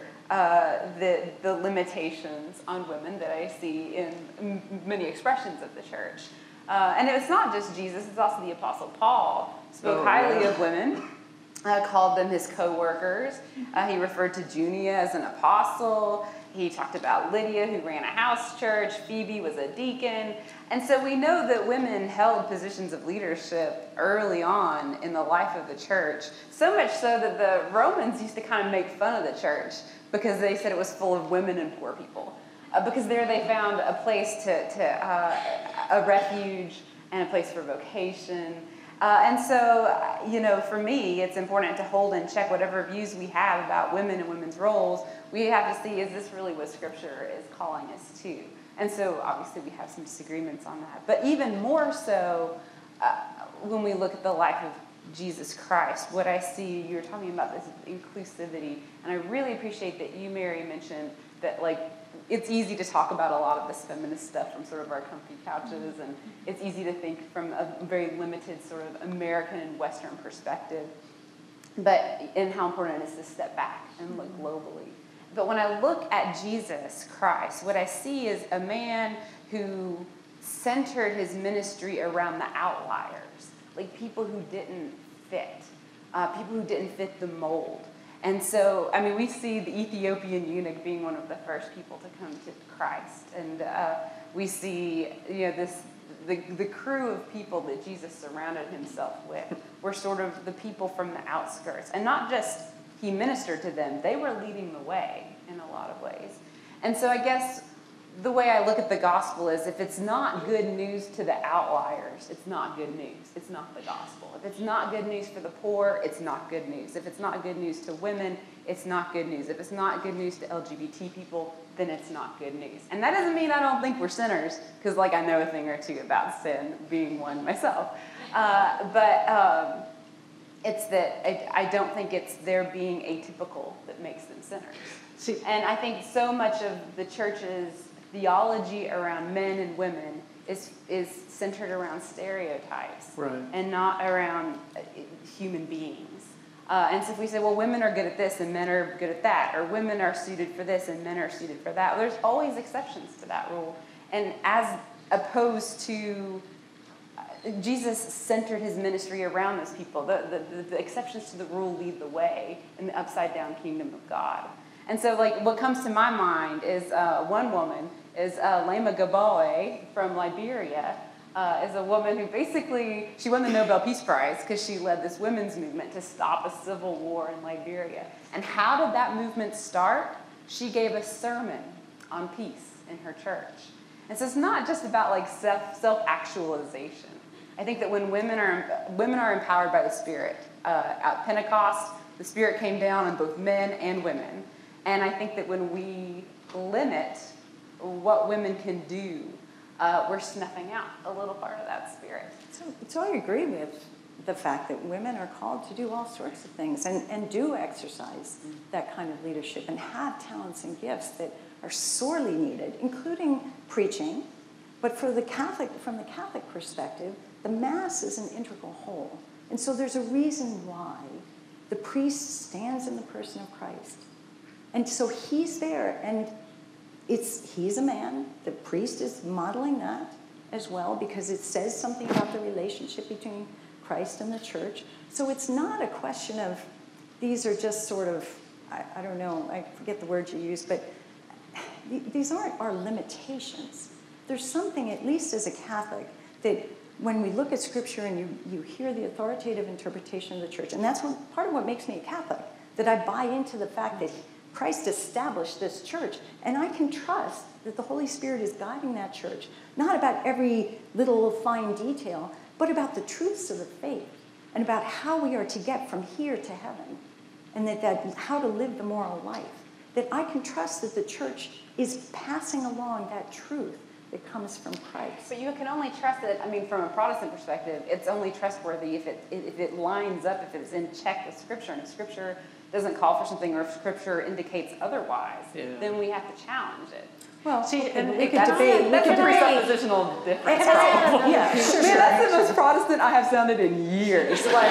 the limitations on women that I see in many expressions of the church. And it's not just Jesus, it's also the Apostle Paul spoke highly of women, called them his co-workers. He referred to Junia as an apostle. He talked about Lydia, who ran a house church. Phoebe was a deacon. And so we know that women held positions of leadership early on in the life of the church, so much so that the Romans used to kind of make fun of the church because they said it was full of women and poor people. Because there they found a place a refuge and a place for vocation. And so, for me, it's important to hold and check whatever views we have about women and women's roles. We have to see, is this really what Scripture is calling us to? And so, obviously, we have some disagreements on that. But even more so, when we look at the life of Jesus Christ, what I see, you were talking about this inclusivity, and I really appreciate that you, Mary, mentioned that, it's easy to talk about a lot of this feminist stuff from sort of our comfy couches, and it's easy to think from a very limited sort of American and Western perspective, and how important it is to step back and look globally. But when I look at Jesus Christ, what I see is a man who centered his ministry around the outliers, people who didn't fit, people who didn't fit the mold. And so, we see the Ethiopian eunuch being one of the first people to come to Christ. And we see, the crew of people that Jesus surrounded himself with were sort of the people from the outskirts. And not just he ministered to them, they were leading the way in a lot of ways. And so I guess the way I look at the gospel is, if it's not good news to the outliers, it's not good news. It's not the gospel. If it's not good news for the poor, it's not good news. If it's not good news to women, it's not good news. If it's not good news to LGBT people, then it's not good news. And that doesn't mean I don't think we're sinners, because I know a thing or two about sin, being one myself. But it's that I don't think it's their being atypical that makes them sinners. And I think so much of the church's theology around men and women is centered around stereotypes, right, and not around human beings. And so if we say, well, women are good at this and men are good at that, or women are suited for this and men are suited for that, there's always exceptions to that rule. And as opposed to Jesus centered his ministry around those people. The exceptions to the rule lead the way in the upside-down kingdom of God. And so, what comes to my mind is one woman is Lema Gaboe from Liberia, is a woman who basically, she won the Nobel Peace Prize because she led this women's movement to stop a civil war in Liberia. And how did that movement start? She gave a sermon on peace in her church. And so it's not just about like self-actualization. I think that when women are empowered by the Spirit, at Pentecost, the Spirit came down on both men and women. And I think that when we limit what women can do, we're snuffing out a little part of that Spirit. So I agree with the fact that women are called to do all sorts of things and do exercise that kind of leadership and have talents and gifts that are sorely needed, including preaching. But from the Catholic perspective, the Mass is an integral whole. And so there's a reason why the priest stands in the person of Christ. And so he's there, and he's a man. The priest is modeling that as well, because it says something about the relationship between Christ and the church. So it's not a question of these are just sort of, I don't know, I forget the word you used, but these aren't our limitations. There's something, at least as a Catholic, that when we look at Scripture and you hear the authoritative interpretation of the church, and that's part of what makes me a Catholic, that I buy into the fact that Christ established this church, and I can trust that the Holy Spirit is guiding that church, not about every little fine detail, but about the truths of the faith and about how we are to get from here to heaven, and that how to live the moral life. That I can trust that the church is passing along that truth that comes from Christ. But you can only trust it, I mean, from a Protestant perspective, it's only trustworthy if it lines up, if it's in check with Scripture. And if Scripture doesn't call for something, or if Scripture indicates otherwise, then we have to challenge it. Well, see, and we could debate. That's a presuppositional difference. Yeah, sure. Man, that's the most Protestant I have sounded in years. Like,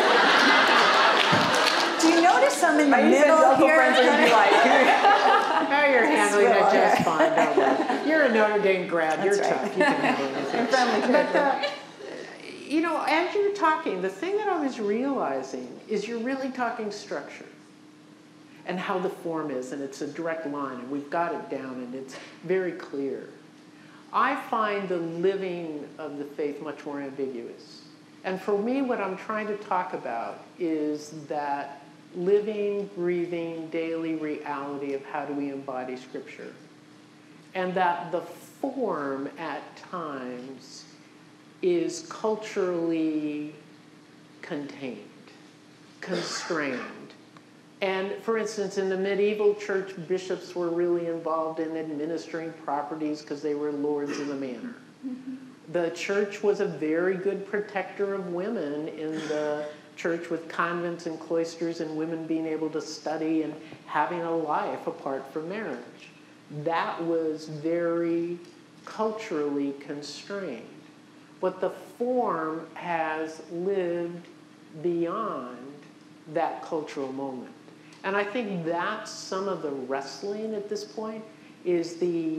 do you notice I'm in the middle here? Friends are gonna be like, oh, you're handling it just fine, don't worry. You're a Notre Dame grad. That's You're right. tough. You can handle it. But, you know, as you're talking, the thing that I was realizing is you're really talking structure and how the form is, and it's a direct line, and we've got it down, and it's very clear. I find the living of the faith much more ambiguous. And for me, what I'm trying to talk about is that living, breathing, daily reality of how do we embody Scripture. And that the form at times is culturally contained, constrained. And for instance, in the medieval church, bishops were really involved in administering properties because they were lords of the manor. The church was a very good protector of women in the church, with convents and cloisters and women being able to study and having a life apart from marriage. That was very culturally constrained. But the form has lived beyond that cultural moment. And I think that's some of the wrestling at this point, is the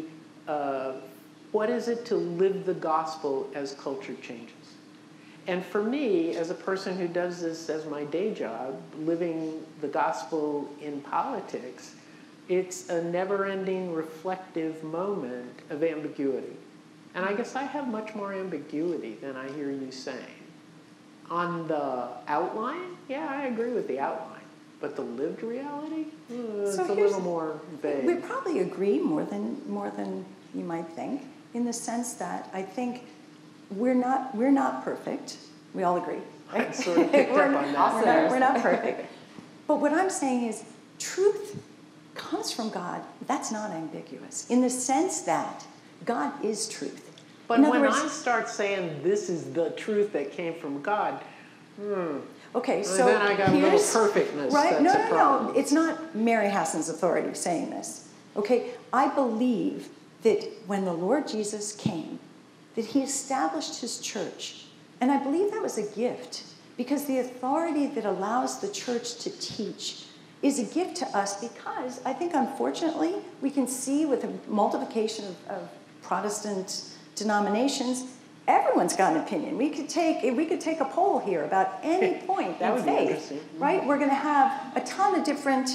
what is it to live the gospel as culture changes? And for me, as a person who does this as my day job, living the gospel in politics, it's a never-ending reflective moment of ambiguity. And I guess I have much more ambiguity than I hear you saying. On the outline, yeah, I agree with the outline. But the lived reality, it's a little more vague. We probably agree more than you might think, in the sense that I think we're not perfect. We all agree, right? I sort of picked up on that. We're not perfect. But what I'm saying is truth comes from God. That's not ambiguous, in the sense that God is truth. But when I start saying this is the truth that came from God, okay, so then I got a little perfectness. Right? That's No. a problem. It's not Mary Hasson's authority saying this. Okay, I believe that when the Lord Jesus came, that he established his church. And I believe that was a gift, because the authority that allows the church to teach is a gift to us, because I think, unfortunately, we can see with the multiplication of Protestant denominations, everyone's got an opinion. We could take a poll here about any point in faith, right? We're going to have a ton of different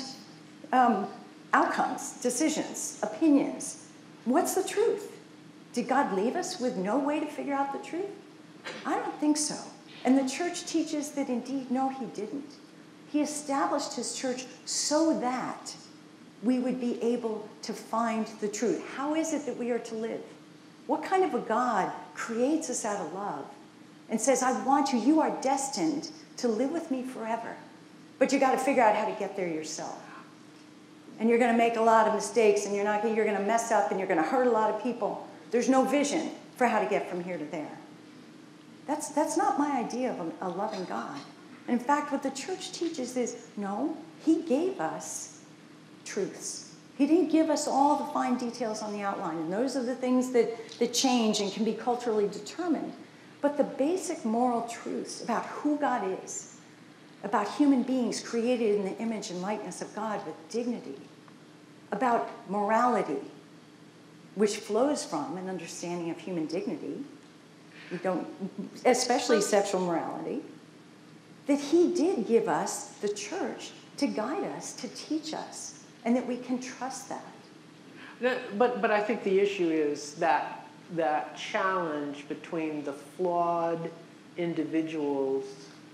outcomes, decisions, opinions. What's the truth? Did God leave us with no way to figure out the truth? I don't think so. And the church teaches that indeed, no, he didn't. He established his church so that we would be able to find the truth. How is it that we are to live? What kind of a God creates us out of love and says, I want you, you are destined to live with me forever. But you got to figure out how to get there yourself. And you're going to make a lot of mistakes, and you're going to mess up, and you're going to hurt a lot of people. There's no vision for how to get from here to there. That's not my idea of a loving God. And in fact, what the church teaches is, no, he gave us truths. He didn't give us all the fine details on the outline. And those are the things that change and can be culturally determined. But the basic moral truths about who God is, about human beings created in the image and likeness of God with dignity, about morality, which flows from an understanding of human dignity, we don't, especially sexual morality, that he did give us the church to guide us, to teach us, and that we can trust that. But I think the issue is that challenge between the flawed individuals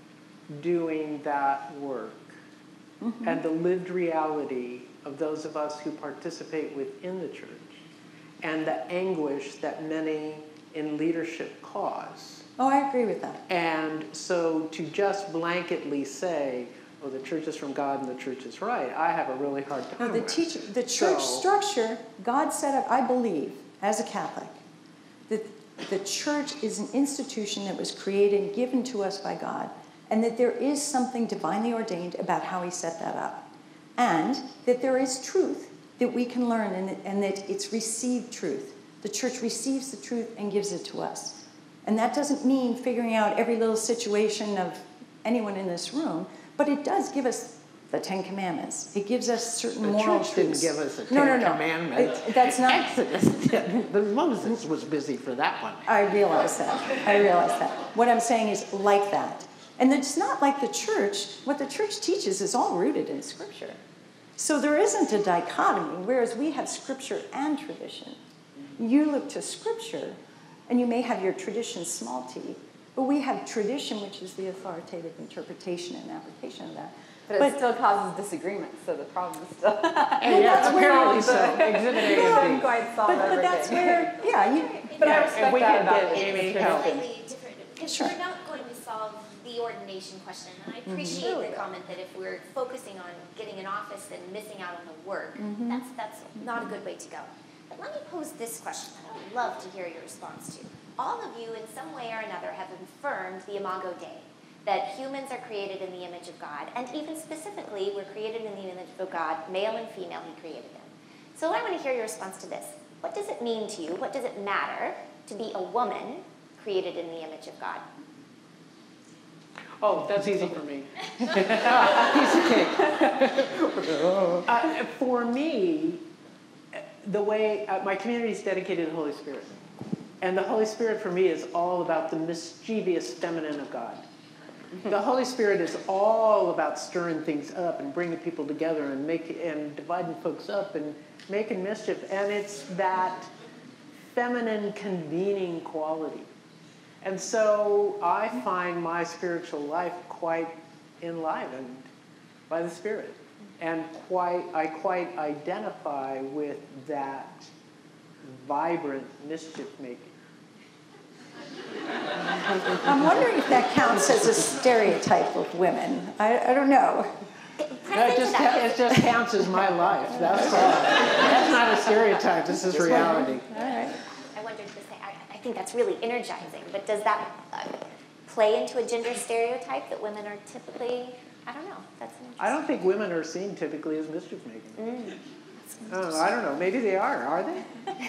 doing that work and the lived reality of those of us who participate within the church and the anguish that many in leadership cause. Oh, I agree with that. And so to just blanketly say, oh, the church is from God and the church is right, I have a really hard time with. The church structure, God set up, I believe, as a Catholic, that the church is an institution that was created and given to us by God, and that there is something divinely ordained about how he set that up. And that there is truth that we can learn, and that it's received truth. The church receives the truth and gives it to us. And that doesn't mean figuring out every little situation of anyone in this room, but it does give us the Ten Commandments. It gives us certain moral truths. The church didn't give us the Ten Commandments. That's not... Exodus did. The Moses was busy for that one. I realize that. What I'm saying is like that. And it's not like the church. What the church teaches is all rooted in Scripture. So there isn't a dichotomy, whereas we have Scripture and tradition. You look to Scripture, and you may have your tradition, small t, but we have tradition, which is the authoritative interpretation and application of that. But it still causes disagreement, so the problem is still... Yeah, apparently so. Exhibit A and B. Quite solve but that's where, But I respect we that could about get it. Amy It's help. slightly different, because we're not going to solve the ordination question. And I appreciate the comment that if we're focusing on getting an office and missing out on the work, that's not a good way to go. But let me pose this question that I would love to hear your response to. All of you, in some way or another, have affirmed the Imago Dei, that humans are created in the image of God, and even specifically, we're created in the image of God, male and female, he created them. So I want to hear your response to this. What does it mean to you? What does it matter to be a woman created in the image of God? Oh, that's easy for me. Piece of cake. For me, the way my community is dedicated to the Holy Spirit. And the Holy Spirit for me is all about the mischievous feminine of God. The Holy Spirit is all about stirring things up and bringing people together and dividing folks up and making mischief. And it's that feminine convening quality. And so I find my spiritual life quite enlivened by the Spirit. And I quite identify with that vibrant mischief making. I'm wondering if that counts as a stereotype of women. I don't know. It just counts as my life. That's all. That's not a stereotype. This is reality. All right. I wondered to say, I think that's really energizing, but does that play into a gender stereotype that women are typically, I don't know. That's interesting. I don't think women are seen typically as mischief making. I don't know. Maybe they are they?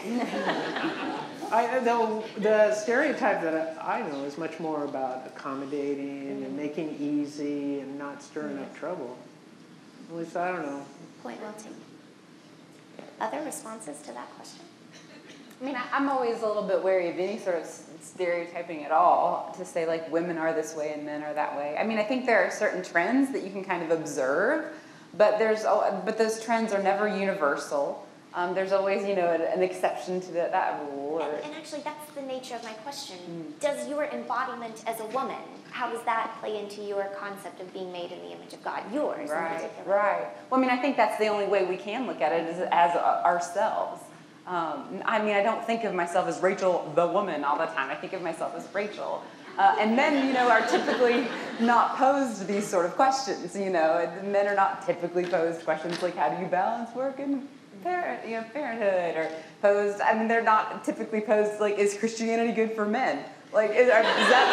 The stereotype that I know is much more about accommodating and making easy and not stirring up trouble. At least I don't know. Point well taken. Other responses to that question? I mean, I'm always a little bit wary of any sort of stereotyping at all, to say, like, women are this way and men are that way. I mean, I think there are certain trends that you can kind of observe, but those trends are never universal. There's always, an exception to that rule. And actually, that's the nature of my question. Does your embodiment as a woman, how does that play into your concept of being made in the image of God? Yours, right, in particular. Right. Well, I think that's the only way we can look at it is as ourselves. I don't think of myself as Rachel the woman all the time. I think of myself as Rachel. And men, are typically not posed these sort of questions, Men are not typically posed questions like, how do you balance work and parenthood, or posed, they're not typically posed like, is Christianity good for men? Like, is that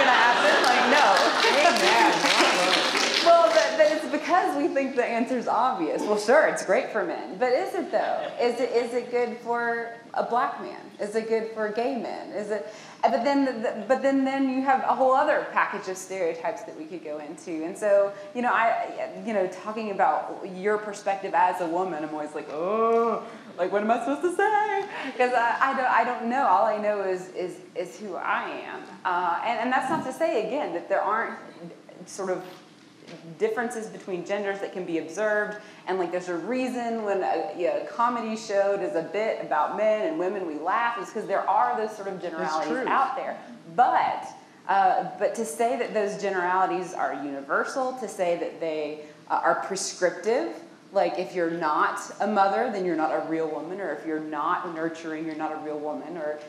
panel going to happen? Like, no. Amen. Well, but it's because we think the answer's obvious. Well, sure, it's great for men, but is it though? Is it good for a black man? Is it good for gay men? Is it? But then you have a whole other package of stereotypes that we could go into. And so, talking about your perspective as a woman, I'm always like, oh, like, what am I supposed to say? Because I don't know. All I know is who I am. And that's not to say, again, that there aren't sort of differences between genders that can be observed, and like there's a reason when a comedy show does a bit about men and women, we laugh, is because there are those sort of generalities out there. But to say that those generalities are universal, to say that they are prescriptive, like if you're not a mother, then you're not a real woman, or if you're not nurturing, you're not a real woman, or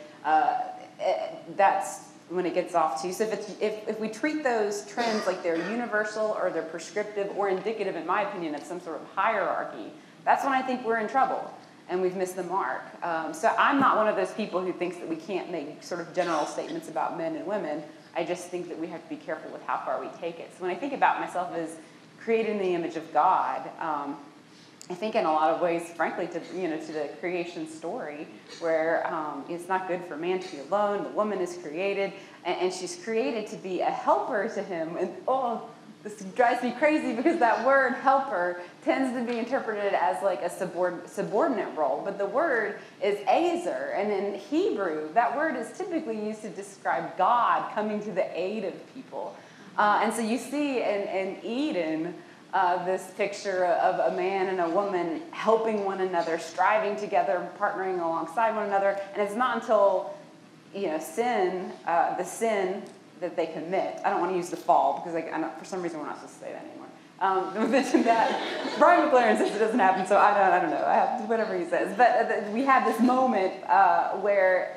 that's when it gets off too. So if we treat those trends like they're universal or they're prescriptive or indicative, in my opinion, of some sort of hierarchy, that's when I think we're in trouble and we've missed the mark. So I'm not one of those people who thinks that we can't make sort of general statements about men and women. I just think that we have to be careful with how far we take it. So when I think about myself as created in the image of God, I think in a lot of ways, frankly, to the creation story, where it's not good for man to be alone. The woman is created, and she's created to be a helper to him. And this drives me crazy because that word helper tends to be interpreted as like a subordinate role, but the word is ezer, and in Hebrew, that word is typically used to describe God coming to the aid of people. And so you see in Eden, this picture of a man and a woman helping one another, striving together, partnering alongside one another. And it's not until, the sin that they commit. I don't want to use the fall because for some reason we're not supposed to say that anymore. Mentioned that Brian McLaren says it doesn't happen, so I don't know. I have to do whatever he says. But we have this moment where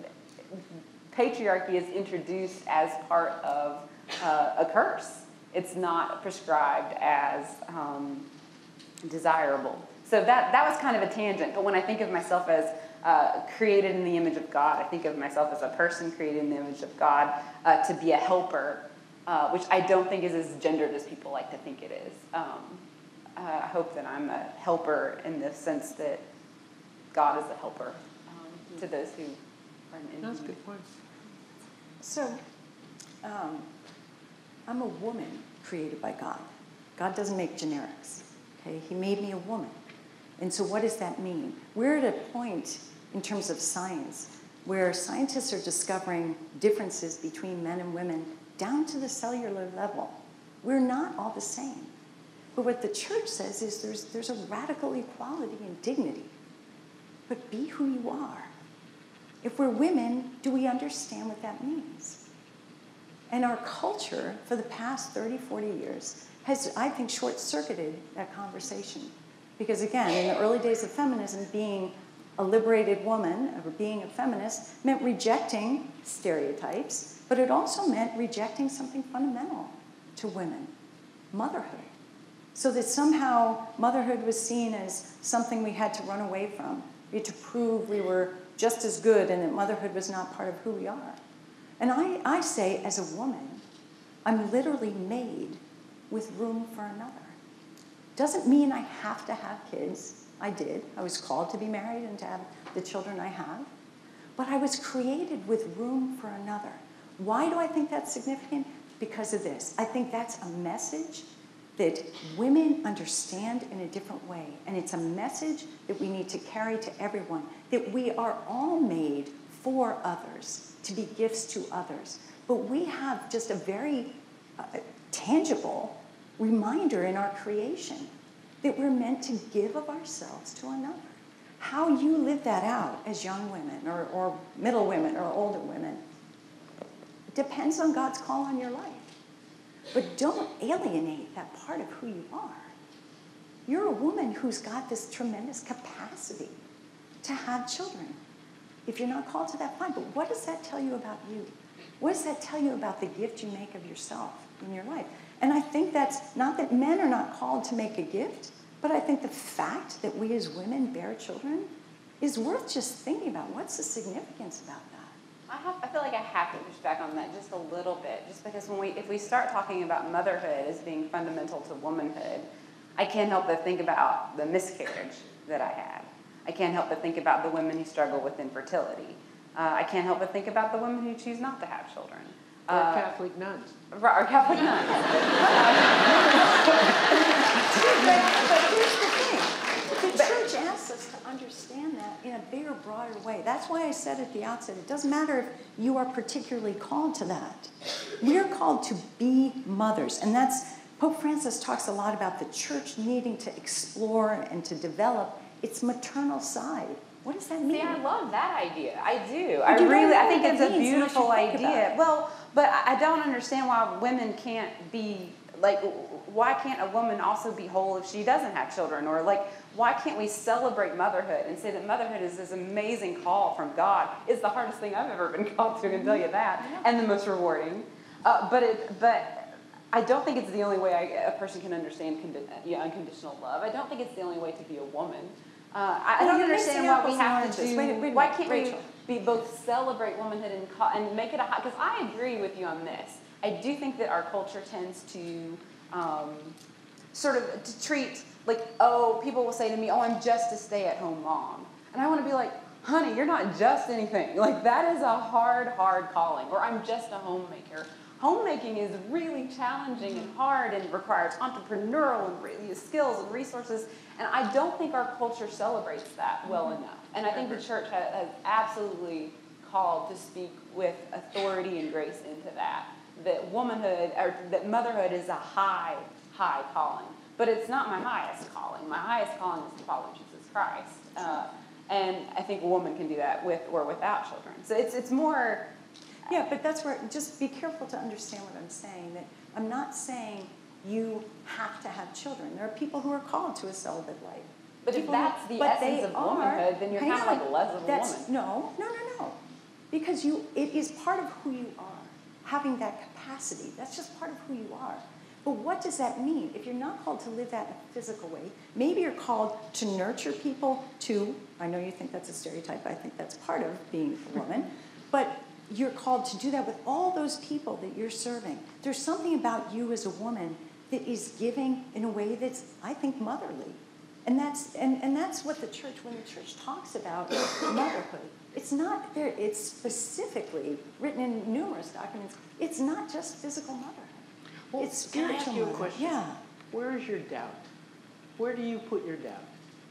patriarchy is introduced as part of a curse. It's not prescribed as desirable. So that was kind of a tangent. But when I think of myself as created in the image of God, I think of myself as a person created in the image of God to be a helper, which I don't think is as gendered as people like to think it is. I hope that I'm a helper in the sense that God is a helper to those who are in That's a good point. So, I'm a woman created by God. God doesn't make generics, okay? He made me a woman. And so what does that mean? We're at a point in terms of science where scientists are discovering differences between men and women down to the cellular level. We're not all the same. But what the church says is there's a radical equality and dignity. But be who you are. If we're women, do we understand what that means? And our culture, for the past 30, 40 years, has, I think, short-circuited that conversation. Because again, in the early days of feminism, being a liberated woman, or being a feminist, meant rejecting stereotypes, but it also meant rejecting something fundamental to women, motherhood. So that somehow motherhood was seen as something we had to run away from. We had to prove we were just as good and that motherhood was not part of who we are. And I say, as a woman, I'm literally made with room for another. Doesn't mean I have to have kids. I did. I was called to be married and to have the children I have. But I was created with room for another. Why do I think that's significant? Because of this. I think that's a message that women understand in a different way. And it's a message that we need to carry to everyone, that we are all made for others, to be gifts to others. But we have just a very tangible reminder in our creation that we're meant to give of ourselves to another. how you live that out as young women or middle women or older women depends on God's call on your life. But don't alienate that part of who you are. You're a woman who's got this tremendous capacity to have children. If you're not called to that, fine. But what does that tell you about you? What does that tell you about the gift you make of yourself in your life? And I think that's not that men are not called to make a gift, but I think the fact that we as women bear children is worth just thinking about. What's the significance about that? I feel like I have to push back on that just a little bit, just because if we start talking about motherhood as being fundamental to womanhood, I can't help but think about the miscarriage that I had. I can't help but think about the women who struggle with infertility. I can't help but think about the women who choose not to have children. Or Catholic nuns. Or Catholic nuns. But here's the thing. The church asks us to understand that in a bigger, broader way. That's why I said at the outset, it doesn't matter if you are particularly called to that. We are called to be mothers. And that's, Pope Francis talks a lot about the church needing to explore and to develop its maternal side. What does that mean? See, I love that idea. I do. I think it's a beautiful idea. Well, but I don't understand why women can't be, like, why can't a woman also be whole if she doesn't have children? Or, like, why can't we celebrate motherhood and say that motherhood is this amazing call from God? It's the hardest thing I've ever been called to, I can tell you that, and the most rewarding. But I don't think it's the only way a person can understand unconditional love. I don't think it's the only way to be a woman. I don't understand why we have to do. Why can't we both celebrate womanhood and make it a high? Because I agree with you on this. I do think that our culture tends to sort of to treat like, oh, people will say to me, oh, I'm just a stay-at-home mom, and I want to be like, honey, you're not just anything. Like, that is a hard calling. Or I'm just a homemaker. Homemaking is really challenging and hard and requires entrepreneurial and skills and resources. And I don't think our culture celebrates that well enough. And I think the church has absolutely called to speak with authority and grace into that. That womanhood, or that motherhood is a high calling. But it's not my highest calling. My highest calling is to follow Jesus Christ. And I think a woman can do that with or without children. So it's more... Yeah, but that's where, just be careful to understand what I'm saying. That I'm not saying you have to have children. There are people who are called to a celibate life. But if that's the essence of womanhood, then you're kind of like less of a woman. No. Because it is part of who you are, having that capacity. That's just part of who you are. But what does that mean? If you're not called to live that in a physical way, maybe you're called to nurture people to, I know you think that's a stereotype, I think that's part of being a woman, but you're called to do that with all those people that you're serving. There's something about you as a woman that is giving in a way that's, I think, motherly. And that's what the church, when the church talks about motherhood, it's not there, it's specifically written in numerous documents. It's not just physical motherhood. Well, it's spiritual can I ask you a motherhood. question? Yeah. Where is your doubt? Where do you put your doubt?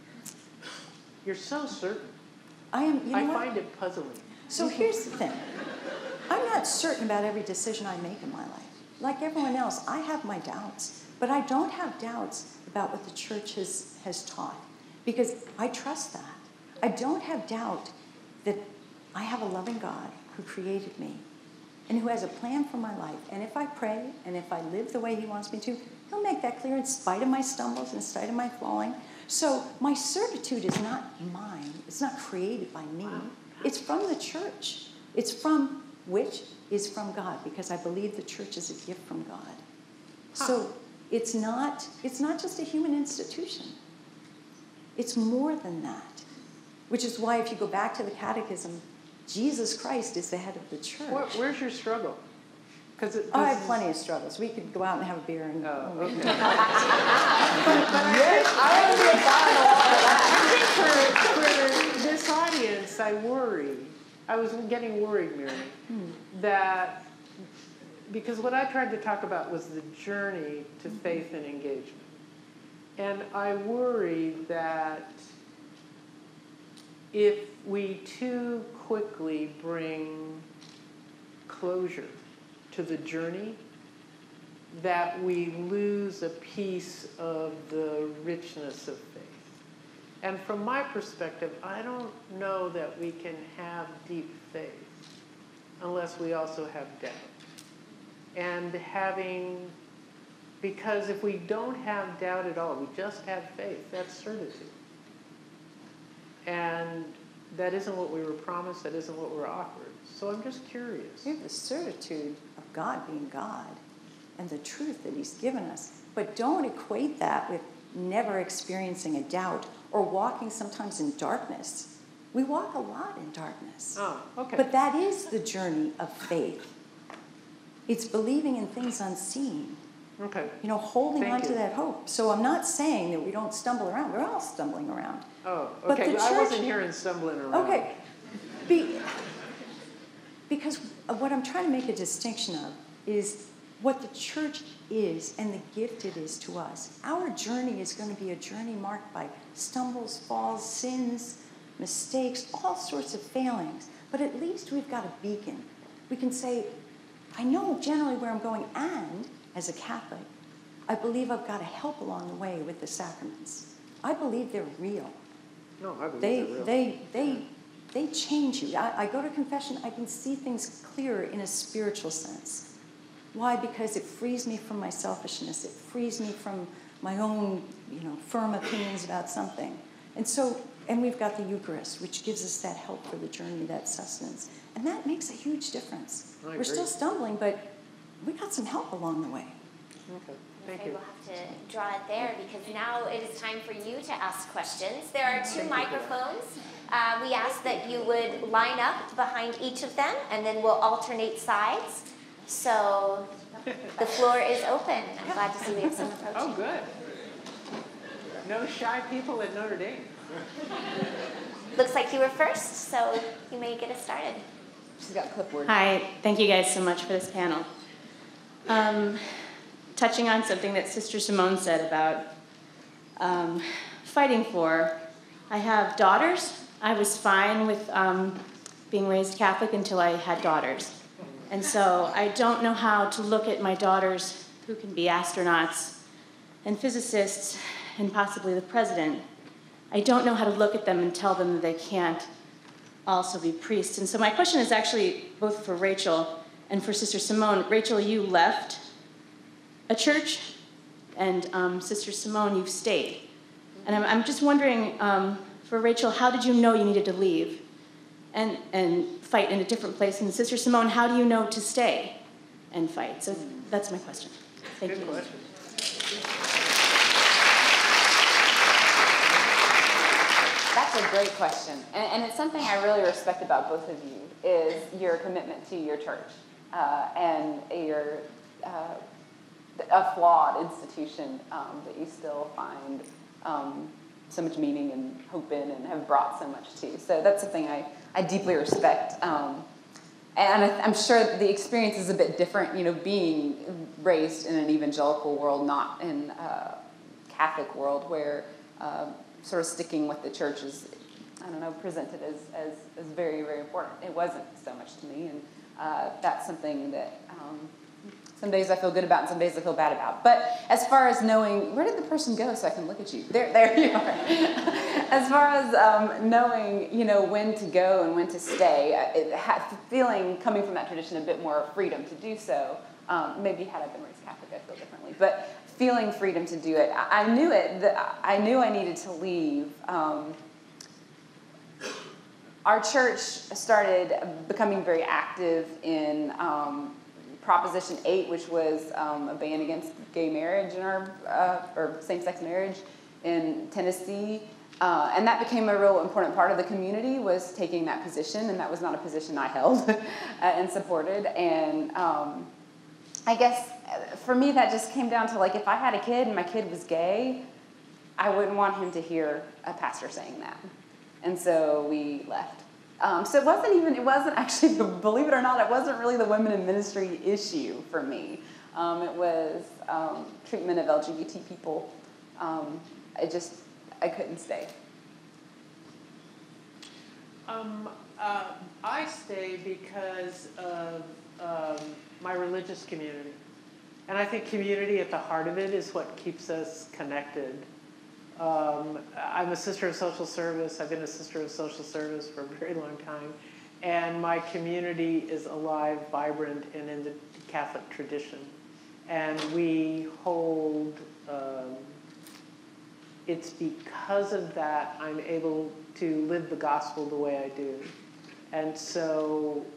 You're so certain. I find it puzzling. So here's the thing. I'm not certain about every decision I make in my life. Like everyone else, I have my doubts. But I don't have doubts about what the church has taught, because I trust that. I don't have doubt that I have a loving God who created me and who has a plan for my life. And if I pray and if I live the way he wants me to, he'll make that clear in spite of my stumbles, in spite of my falling. So my certitude is not mine. It's not created by me. It's from the church. It's from which is from God, because I believe the church is a gift from God. So it's not just a human institution. It's more than that, which is why if you go back to the catechism, Jesus Christ is the head of the church. Where's your struggle? I have plenty of struggles. We could go out and have a beer and... Oh, okay. I think for this audience, I was getting worried, Mary, that because what I tried to talk about was the journey to faith and engagement. And I worry that if we too quickly bring closure to the journey, that we lose a piece of the richness of faith. And from my perspective, I don't know that we can have deep faith unless we also have doubt. And because if we don't have doubt at all, we just have faith, that's certitude. And that isn't what we were promised, that isn't what we're offered. So I'm just curious. We have the certitude of God being God and the truth that he's given us. But don't equate that with never experiencing a doubt or walking sometimes in darkness. We walk a lot in darkness. Oh, okay. But that is the journey of faith. It's believing in things unseen. Okay. Holding on to that hope. So I'm not saying that we don't stumble around. We're all stumbling around. Oh, okay. But the church, I wasn't hearing stumbling around. Okay. Because what I'm trying to make a distinction of is what the church is and the gift it is to us. Our journey is going to be a journey marked by stumbles, falls, sins, mistakes, all sorts of failings. But at least we've got a beacon. We can say, I know generally where I'm going, and as a Catholic, I believe I've got to help along the way with the sacraments. I believe they're real. No, I believe they're real. They change you. I go to confession, I can see things clearer in a spiritual sense. Why? Because it frees me from my selfishness. It frees me from my own, firm opinions about something. And we've got the Eucharist, which gives us that help for the journey, that sustenance. And that makes a huge difference. I agree. We're still stumbling, but we got some help along the way. Okay, thank you. you. We'll have to draw it there because now it is time for you to ask questions. There are two microphones. We ask that you would line up behind each of them, and then we'll alternate sides. So the floor is open. I'm glad to see we have some approaching. Oh, good. No shy people at Notre Dame. Looks like you were first, so you may get us started. She's got clipboard. Hi, thank you guys so much for this panel. Touching on something that Sister Simone said about fighting for, I have daughters. I was fine with being raised Catholic until I had daughters. And so I don't know how to look at my daughters, who can be astronauts and physicists and possibly the president. I don't know how to look at them and tell them that they can't also be priests. And so my question is actually both for Rachel and for Sister Simone. Rachel, you left a church, and Sister Simone, you've stayed. And I'm just wondering, for Rachel, how did you know you needed to leave and fight in a different place? And Sister Simone, how do you know to stay and fight? So that's my question. Thank you. Good question. That's a great question. And it's something I really respect about both of you, is your commitment to your church and your a flawed institution that you still find so much meaning and hope in and have brought so much to. So that's something I deeply respect. And I'm sure the experience is a bit different, being raised in an evangelical world, not in a Catholic world where sort of sticking with the church is, presented as very, very important. It wasn't so much to me, and that's something that some days I feel good about and some days I feel bad about. But as far as knowing, where did the person go so I can look at you? There you are. As far as knowing, when to go and when to stay, feeling, coming from that tradition, a bit more freedom to do so. Maybe had I been raised Catholic, I feel differently. But feeling freedom to do it. I knew I knew I needed to leave. Our church started becoming very active in Proposition 8, which was a ban against gay marriage in or same-sex marriage in Tennessee. And that became a real important part of the community, was taking that position, and that was not a position I held and supported. And I guess for me that just came down to, if I had a kid and my kid was gay, I wouldn't want him to hear a pastor saying that. And so we left. So it wasn't actually, believe it or not, it wasn't really the women in ministry issue for me. It was treatment of LGBT people. I couldn't stay. I stay because of my religious community. And I think community at the heart of it is what keeps us connected I'm a sister of social service. I've been a sister of social service for a very long time. And my community is alive, vibrant, and in the Catholic tradition. And we hold, it's because of that I'm able to live the gospel the way I do. And so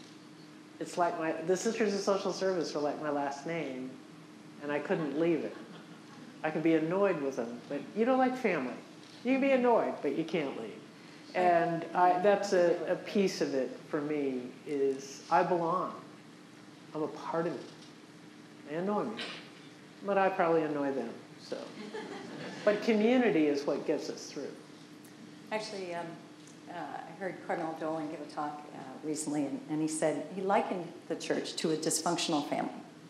it's like the Sisters of Social Service are like my last name, and I couldn't leave it. I can be annoyed with them, but you don't like family. You can be annoyed, but you can't leave. And that's a piece of it for me, is I belong. I'm a part of it. They annoy me, but I probably annoy them. So, but community is what gets us through. Actually, I heard Cardinal Dolan give a talk recently, and he said he likened the church to a dysfunctional family.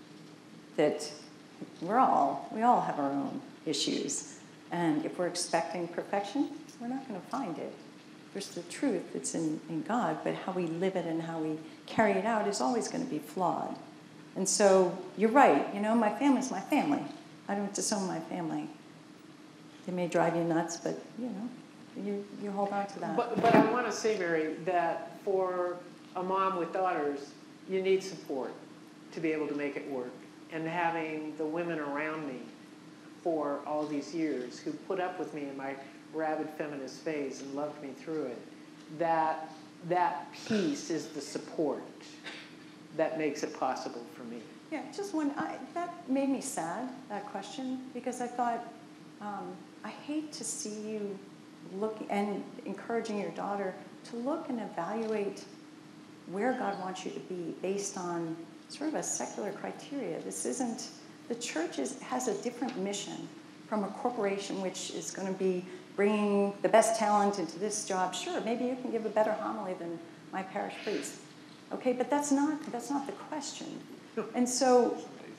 That we all have our own issues, and if we're expecting perfection, we're not going to find it. There's the truth that's in God, but how we live it and how we carry it out is always going to be flawed. And so you're right. My family's my family. I don't disown my family. They may drive you nuts, but you hold on to that. But I want to say, Mary, that for a mom with daughters, you need support to be able to make it work. And having the women around me for all these years who put up with me in my rabid feminist phase and loved me through it, that piece is the support that makes it possible for me. Yeah, just that made me sad, that question, because I thought, I hate to see you look and encouraging your daughter to look and evaluate where God wants you to be based on sort of a secular criteria. This isn't, the church has a different mission from a corporation which is going to be bringing the best talent into this job. Sure, maybe you can give a better homily than my parish priest. Okay, but that's not the question. And so,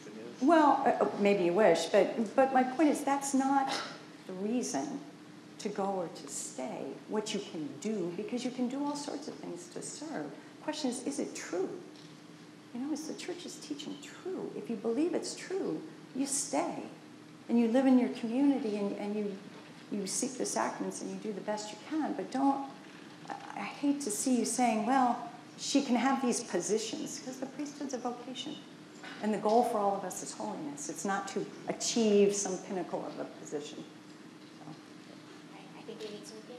well, maybe you wish, but my point is that's not the reason to go or to stay, what you can do, because you can do all sorts of things to serve. The question is it true? Is the church's teaching true? If you believe it's true, you stay. And you live in your community and you seek the sacraments and you do the best you can. But I hate to see you saying, well, she can have these positions, because the priesthood's a vocation. And the goal for all of us is holiness. It's not to achieve some pinnacle of a position. I think we need something.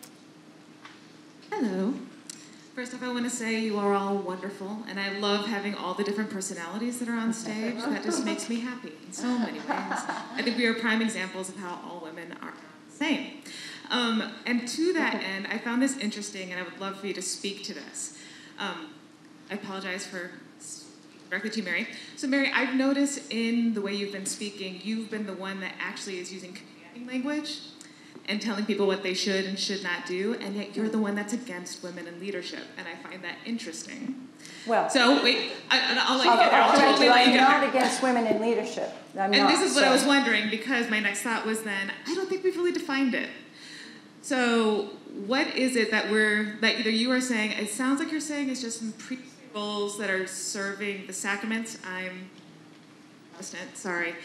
Hello. First off, I want to say you are all wonderful, and I love having all the different personalities that are on stage. That just makes me happy in so many ways. I think we are prime examples of how all women are the same. And to that end, I found this interesting, and I would love for you to speak to this. I apologize for speaking directly to you, Mary. So, Mary, I've noticed in the way you've been speaking, you've been the one that actually is using commanding language and telling people what they should and should not do, and yet you're the one that's against women in leadership, and I find that interesting. Well, so wait, I'll let you get there. I'll totally let you get there. I'm not against women in leadership. This is what I was wondering, because my next thought was then, I don't think we've really defined it. So what is it that either you are saying, it sounds like you're saying it's just some roles that are serving the sacraments. I'm Protestant, sorry.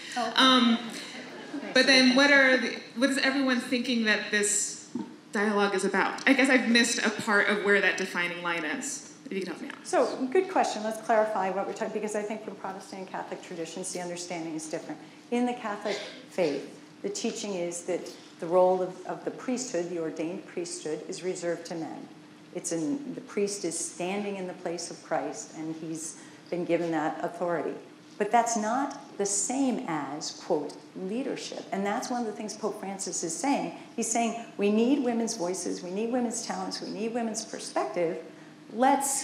But then what is everyone thinking that this dialogue is about? I guess I've missed a part of where that defining line is. If you can help me out. So, good question. Let's clarify what we're talking, because I think from Protestant and Catholic traditions, the understanding is different. In the Catholic faith, the teaching is that the role of the priesthood, the ordained priesthood, is reserved to men. The priest is standing in the place of Christ, and he's been given that authority. But that's not the same as, quote, leadership. And that's one of the things Pope Francis is saying. He's saying we need women's voices, we need women's talents, we need women's perspective. Let's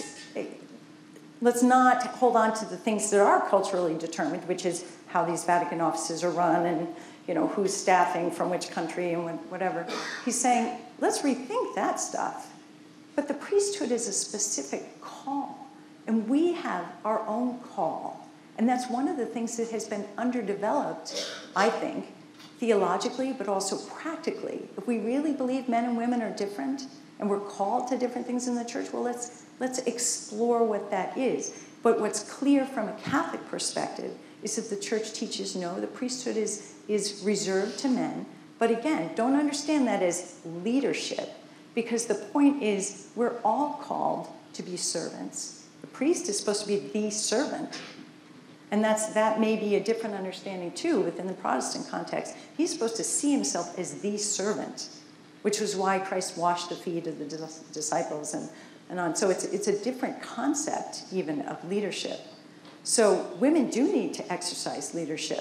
not hold on to the things that are culturally determined, which is how these Vatican offices are run and who's staffing from which country and whatever. He's saying, let's rethink that stuff. But the priesthood is a specific call, and we have our own call. And that's one of the things that has been underdeveloped, I think, theologically, but also practically. If we really believe men and women are different, and we're called to different things in the church, well, let's explore what that is. But what's clear from a Catholic perspective is that the church teaches no, the priesthood is reserved to men, But again, don't understand that as leadership, because the point is we're all called to be servants. The priest is supposed to be the servant. And that may be a different understanding too within the Protestant context. He's supposed to see himself as the servant, which was why Christ washed the feet of the disciples and on. So it's a different concept even of leadership. So women do need to exercise leadership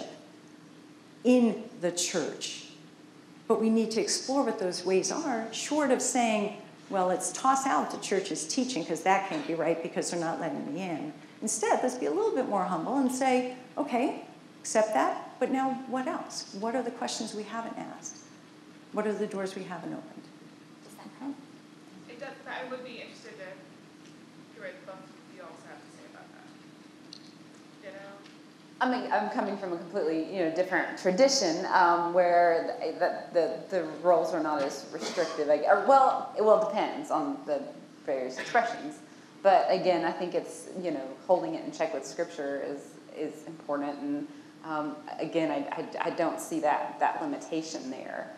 in the church. But we need to explore what those ways are, short of saying, well, let's toss out the church's teaching because that can't be right because they're not letting me in. Instead, let's be a little bit more humble and say, okay, accept that, but now what else? What are the questions we haven't asked? What are the doors we haven't opened? Okay. It does, I would be interested to hear what both of you also have to say about that. You know? I mean, I'm coming from a completely, different tradition where the roles are not as restrictive. It depends on the various expressions. But again, I think it's, holding it in check with Scripture is important. And again, I don't see that limitation there.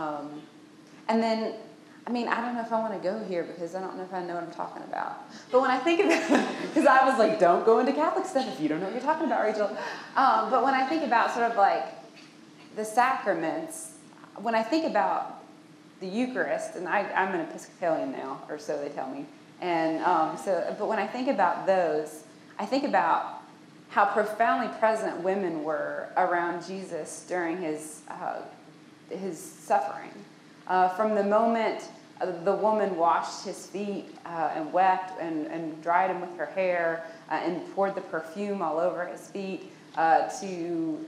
And then, I don't know if I want to go here because I don't know if I know what I'm talking about. But when I think about, because I was like, don't go into Catholic stuff if you don't know what you're talking about, Rachel. But when I think about sort of like the sacraments, when I think about the Eucharist, and I'm an Episcopalian now, or so they tell me. And but when I think about those, I think about how profoundly present women were around Jesus during his suffering. From the moment the woman washed his feet and wept and dried him with her hair and poured the perfume all over his feet, to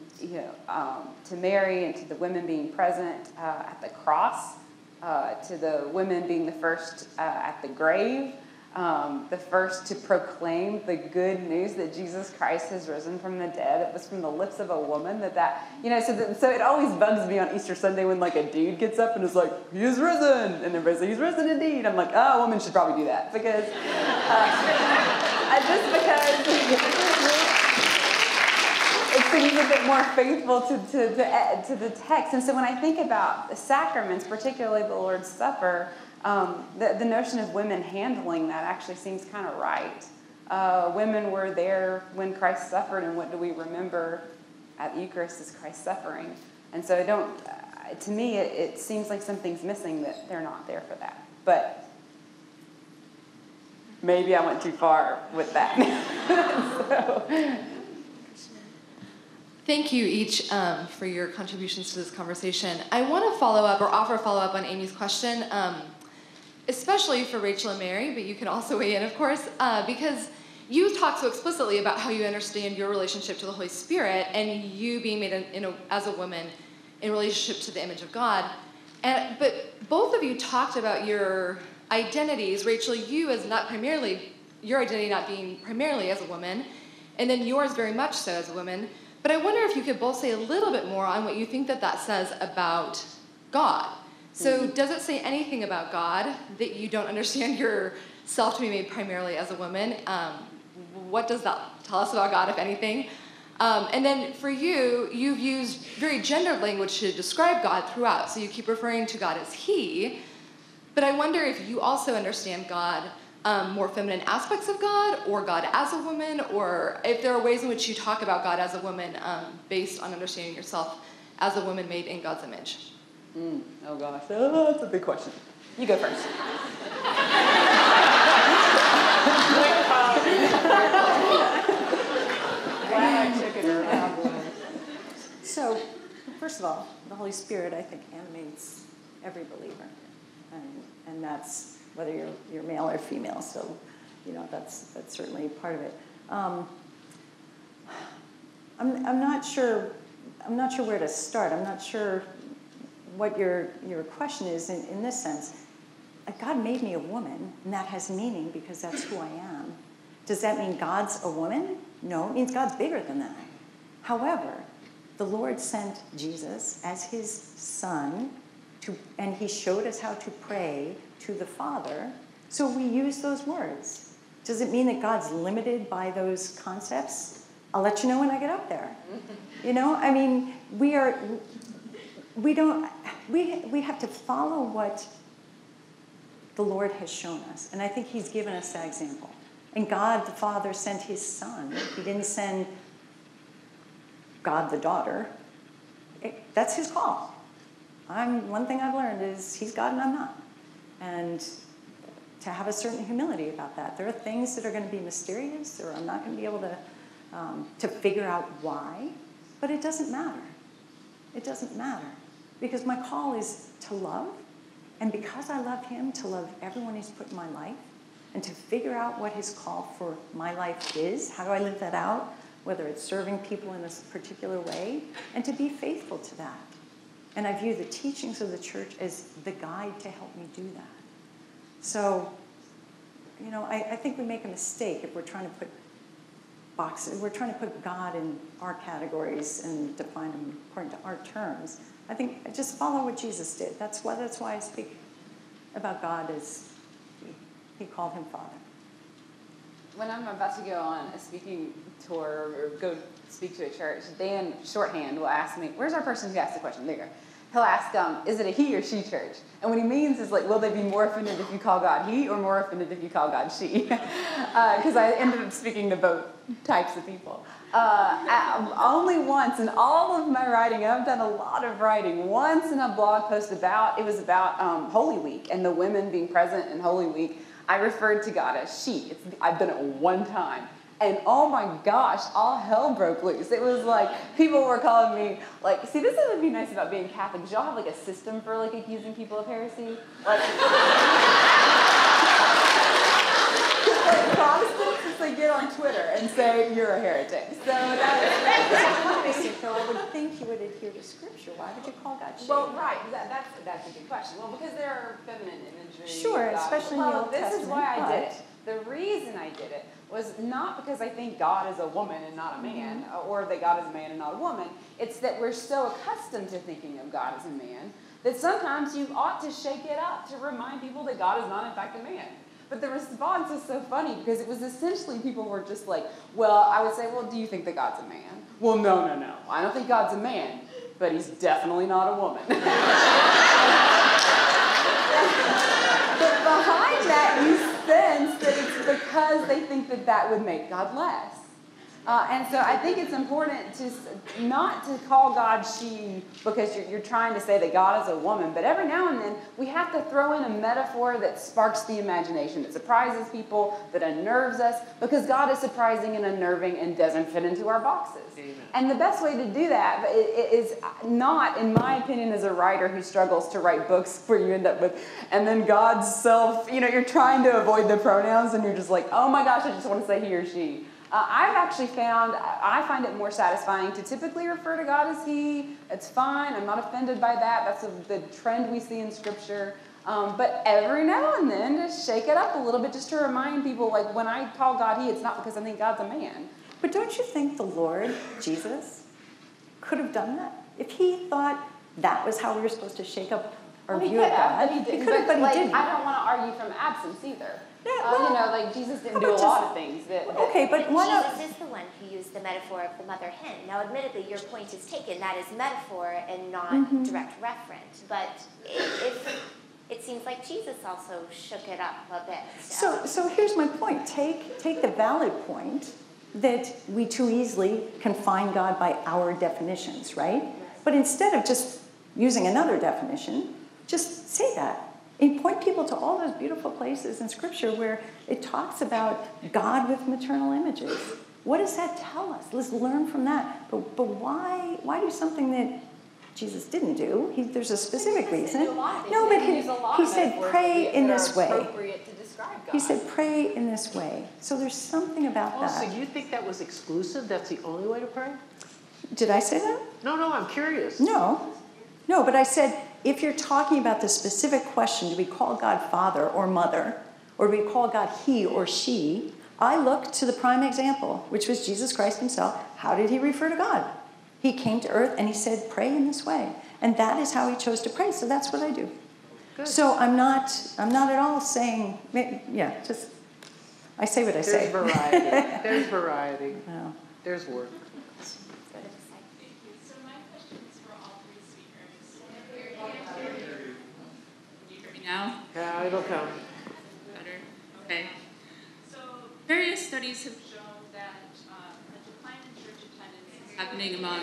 Mary and to the women being present at the cross, to the women being the first at the grave, the first to proclaim the good news that Jesus Christ has risen from the dead. It was from the lips of a woman so it always bugs me on Easter Sunday when like a dude gets up and is like, he is risen, and everybody's like, he's risen indeed. I'm like, a woman should probably do that because it seems a bit more faithful to the text. And so when I think about the sacraments, particularly the Lord's Supper, the notion of women handling that actually seems kind of right. Women were there when Christ suffered, and what do we remember at the Eucharist is Christ's suffering. And so to me, it seems like something's missing that they're not there for that. But maybe I went too far with that. Thank you each for your contributions to this conversation. I want to follow up or offer a follow-up on Amy's question, especially for Rachel and Mary, but you can also weigh in, of course, because you talk so explicitly about how you understand your relationship to the Holy Spirit and you being made as a woman in relationship to the image of God. But both of you talked about your identities. Rachel, you as not primarily, your identity not being primarily as a woman, and then yours very much so as a woman. But I wonder if you could both say a little bit more on what you think that says about God. So does it say anything about God that you don't understand yourself to be made primarily as a woman? What does that tell us about God, if anything? And then for you, you've used very gendered language to describe God throughout. So you keep referring to God as he. But I wonder if you also understand God, more feminine aspects of God, or God as a woman, or if there are ways in which you talk about God as a woman based on understanding yourself as a woman made in God's image. Oh gosh, that's a big question. You go first. So, first of all, the Holy Spirit, I think, animates every believer. And that's, whether you're male or female, so, that's certainly part of it. I'm not sure where to start. I'm not sure what your question is in this sense. God made me a woman, and that has meaning because that's who I am. Does that mean God's a woman? No, it means God's bigger than that. However, the Lord sent Jesus as his son, and he showed us how to pray to the Father, so we use those words. Does it mean that God's limited by those concepts? I'll let you know when I get up there. we have to follow what the Lord has shown us. And I think he's given us that example. And God the Father sent his Son. He didn't send God the daughter. That's his call. One thing I've learned is he's God and I'm not. And to have a certain humility about that. There are things that are going to be mysterious, or I'm not going to be able to figure out why, but it doesn't matter. It doesn't matter. Because my call is to love, and because I love him, to love everyone he's put in my life, and to figure out what his call for my life is. How do I live that out? Whether it's serving people in a particular way, and to be faithful to that. And I view the teachings of the church as the guide to help me do that. So, I think we make a mistake if we're trying to put boxes. We're trying to put God in our categories and define him according to our terms. I think just follow what Jesus did. That's why I speak about God as he called him Father. When I'm about to go on a speaking tour or go speak to a church, Dan, shorthand, will ask me, where's our person who asked the question? There you go. He'll ask, is it a he or she church? And what he means is, will they be more offended if you call God he, or more offended if you call God she? Because I ended up speaking to both types of people. Only once in all of my writing, and I've done a lot of writing, once in a blog post it was about Holy Week and the women being present in Holy Week, I referred to God as she. I've done it one time. And oh my gosh, all hell broke loose. It was people were calling me, see, this would be nice about being Catholic, because y'all have a system for accusing people of heresy. Protestants just get on Twitter and say you're a heretic. So I would think you would adhere to Scripture. Why would you call God she? Well, right, that's a good question. Well, because there are feminine imagery. Sure, especially in the Old Testament. This is why I did it. The reason I did it was not because I think God is a woman and not a man, or that God is a man and not a woman. It's that we're so accustomed to thinking of God as a man that sometimes you ought to shake it up to remind people that God is not in fact a man. But the response is so funny, because it was essentially people were just I would say, do you think that God's a man? Well, no. I don't think God's a man, but he's definitely not a woman. But behind that, you sense that it's because they think that would make God less. And so I think it's important to not to call God she because you're trying to say that God is a woman, but every now and then we have to throw in a metaphor that sparks the imagination, that surprises people, that unnerves us, because God is surprising and unnerving and doesn't fit into our boxes. Amen. And the best way to do that is not, in my opinion, as a writer who struggles to write books where you end up with, and then God's self, you're trying to avoid the pronouns and you're just oh my gosh, I just want to say he or she. I've actually I find it more satisfying to typically refer to God as he. It's fine. I'm not offended by that. That's the trend we see in Scripture. But every now and then, just shake it up a little bit just to remind people, when I call God he, it's not because I think God's a man. But don't you think the Lord, Jesus, could have done that? If he thought that was how we were supposed to shake up our view of God, he could have, but he didn't. I don't want to argue from absence either. Yeah, Jesus didn't do a lot of things. Okay, but why not? Jesus is the one who used the metaphor of the mother hen. Now, admittedly, your point is taken. That is metaphor and not direct reference. But it seems like Jesus also shook it up a bit. So here's my point. Take the valid point that we too easily confine God by our definitions, right? But instead of just using another definition, just say that. And point people to all those beautiful places in Scripture where it talks about God with maternal images. What does that tell us? Let's learn from that. But why do something that Jesus didn't do? There's a specific reason. No, but he said, pray in this way. He said, pray in this way. So there's something about that. So you think that was exclusive? That's the only way to pray? Did I say that? No, I'm curious. No, but I said, if you're talking about the specific question, do we call God Father or Mother, or do we call God he or she, I look to the prime example, which was Jesus Christ himself. How did he refer to God? He came to earth and he said, pray in this way. And that is how he chose to pray, so that's what I do. Good. So I'm not at all saying, I say what I say. There's variety. Oh. There's work. So my question is for all three speakers. Now? Yeah, it'll come. Better? Okay. So various studies have shown that a decline in church attendance is happening among...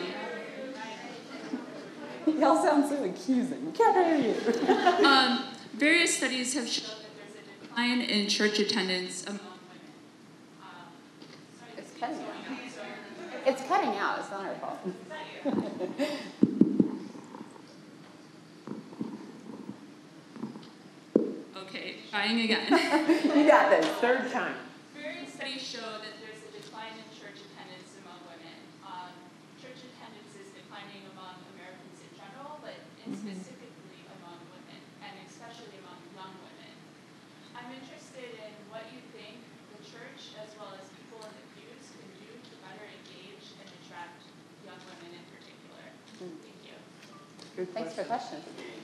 Y'all sound so accusing. Can't hear you. Various studies have shown that there's a decline in church attendance among women. It's cutting out. It's cutting out. It's not our fault. Okay, trying again. You got this. Third time. Various studies show that there's a decline in church attendance among women. Church attendance is declining among Americans in general, but specifically among women, and especially among young women. I'm interested in what you think the church, as well as people in the pews, can do to better engage and attract young women in particular. Thank you. Good Thanks for the question.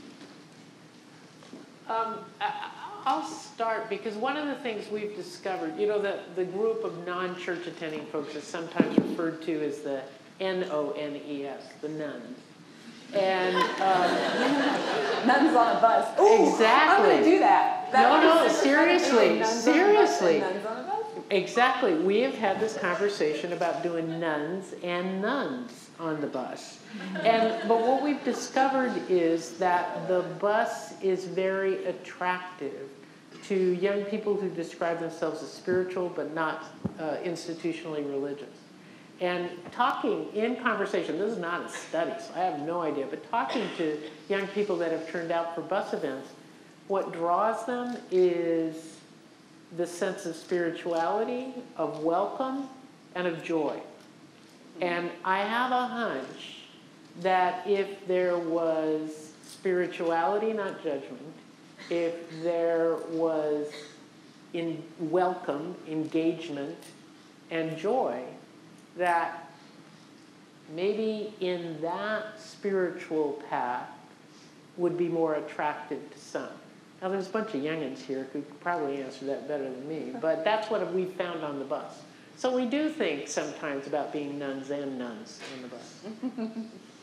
I'll start because one of the things we've discovered, you know, the group of non-church attending folks is sometimes referred to as the N-O-N-E-S, the nuns. And Nuns on a bus. Ooh, exactly. I'm going to do that. No, seriously. Nuns on a bus. Exactly. We have had this conversation about doing nuns and nuns on the bus. But what we've discovered is that the bus is very attractive to young people who describe themselves as spiritual but not institutionally religious. And talking in conversation, this is not a study, so I have no idea, but talking to young people that have turned out for bus events, what draws them is the sense of spirituality, of welcome, and of joy. And I have a hunch that if there was spirituality, not judgment, if there was welcome, engagement, and joy, that maybe in that spiritual path would be more attractive to some. Now, there's a bunch of youngins here who could probably answer that better than me, but that's what we found on the bus. So we do think sometimes about being nuns and nuns on the bus.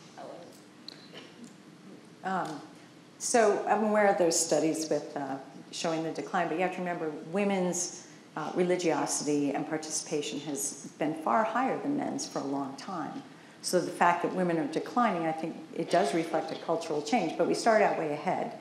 So I'm aware of those studies with showing the decline, but you have to remember women's religiosity and participation has been far higher than men's for a long time. So the fact that women are declining, I think it does reflect a cultural change, but we start out way ahead.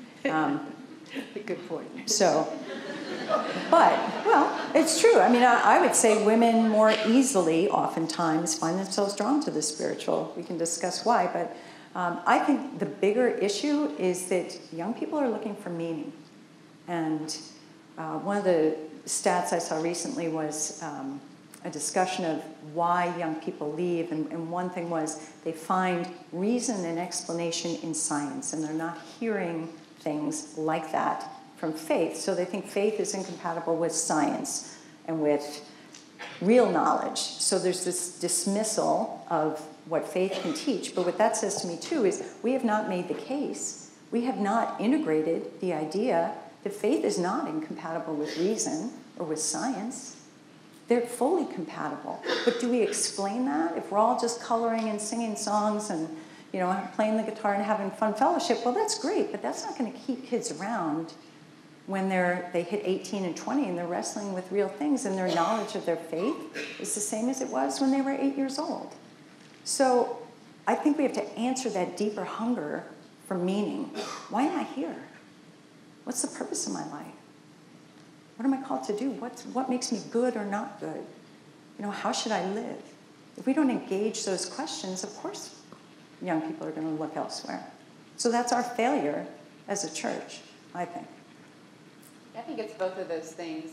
Good point. So, but, well, it's true. I mean, I would say women more easily, oftentimes, find themselves drawn to the spiritual. We can discuss why, but I think the bigger issue is that young people are looking for meaning. And one of the stats I saw recently was a discussion of why young people leave, and one thing was they find reason and explanation in science, and they're not hearing things like that from faith. So they think faith is incompatible with science and with real knowledge. So there's this dismissal of what faith can teach. But what that says to me, too, is we have not made the case. We have not integrated the idea that faith is not incompatible with reason or with science. They're fully compatible. But do we explain that? If we're all just coloring and singing songs and, you know, playing the guitar and having fun fellowship, well, that's great, but that's not going to keep kids around when they hit 18 and 20 and they're wrestling with real things, and their knowledge of their faith is the same as it was when they were 8 years old. So I think we have to answer that deeper hunger for meaning. Why am I here? What's the purpose of my life? What am I called to do? What makes me good or not good? You know, how should I live? If we don't engage those questions, of course, young people are going to look elsewhere. So that's our failure as a church, I think. I think it's both of those things.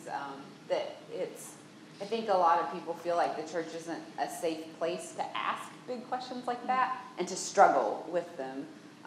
I think a lot of people feel like the church isn't a safe place to ask big questions like that and to struggle with them.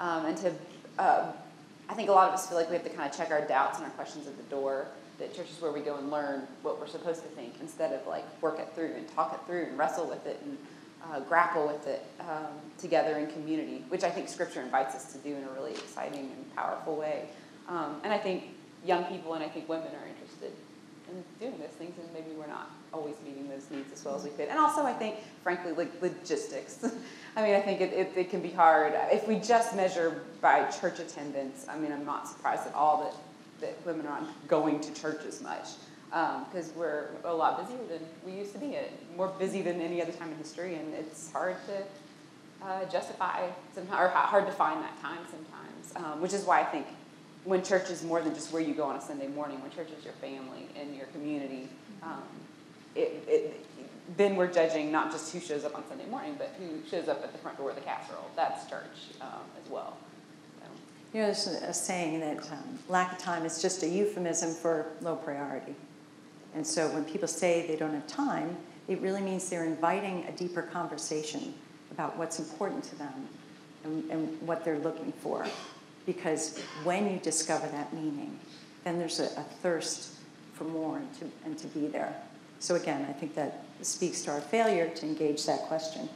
I think a lot of us feel like we have to kind of check our doubts and our questions at the door. That church is where we go and learn what we're supposed to think instead of like work it through and talk it through and wrestle with it and grapple with it together in community, which I think Scripture invites us to do in a really exciting and powerful way. And I think young people and I think women are interested doing those things, and maybe we're not always meeting those needs as well as we could. And also, I think, frankly, like logistics. I mean, I think it can be hard. If we just measure by church attendance, I mean, I'm not surprised at all that women are not going to church as much, because we're a lot busier than we used to be, more busy than any other time in history, and it's hard to justify somehow, or hard to find that time sometimes, which is why I think when church is more than just where you go on a Sunday morning, when church is your family and your community, then we're judging not just who shows up on Sunday morning, but who shows up at the front door of the casserole. That's church as well. So. You know, there's a saying that lack of time is just a euphemism for low priority. And so when people say they don't have time, it really means they're inviting a deeper conversation about what's important to them and what they're looking for. Because when you discover that meaning, then there's a thirst for more and to be there. So again, I think that speaks to our failure to engage that question.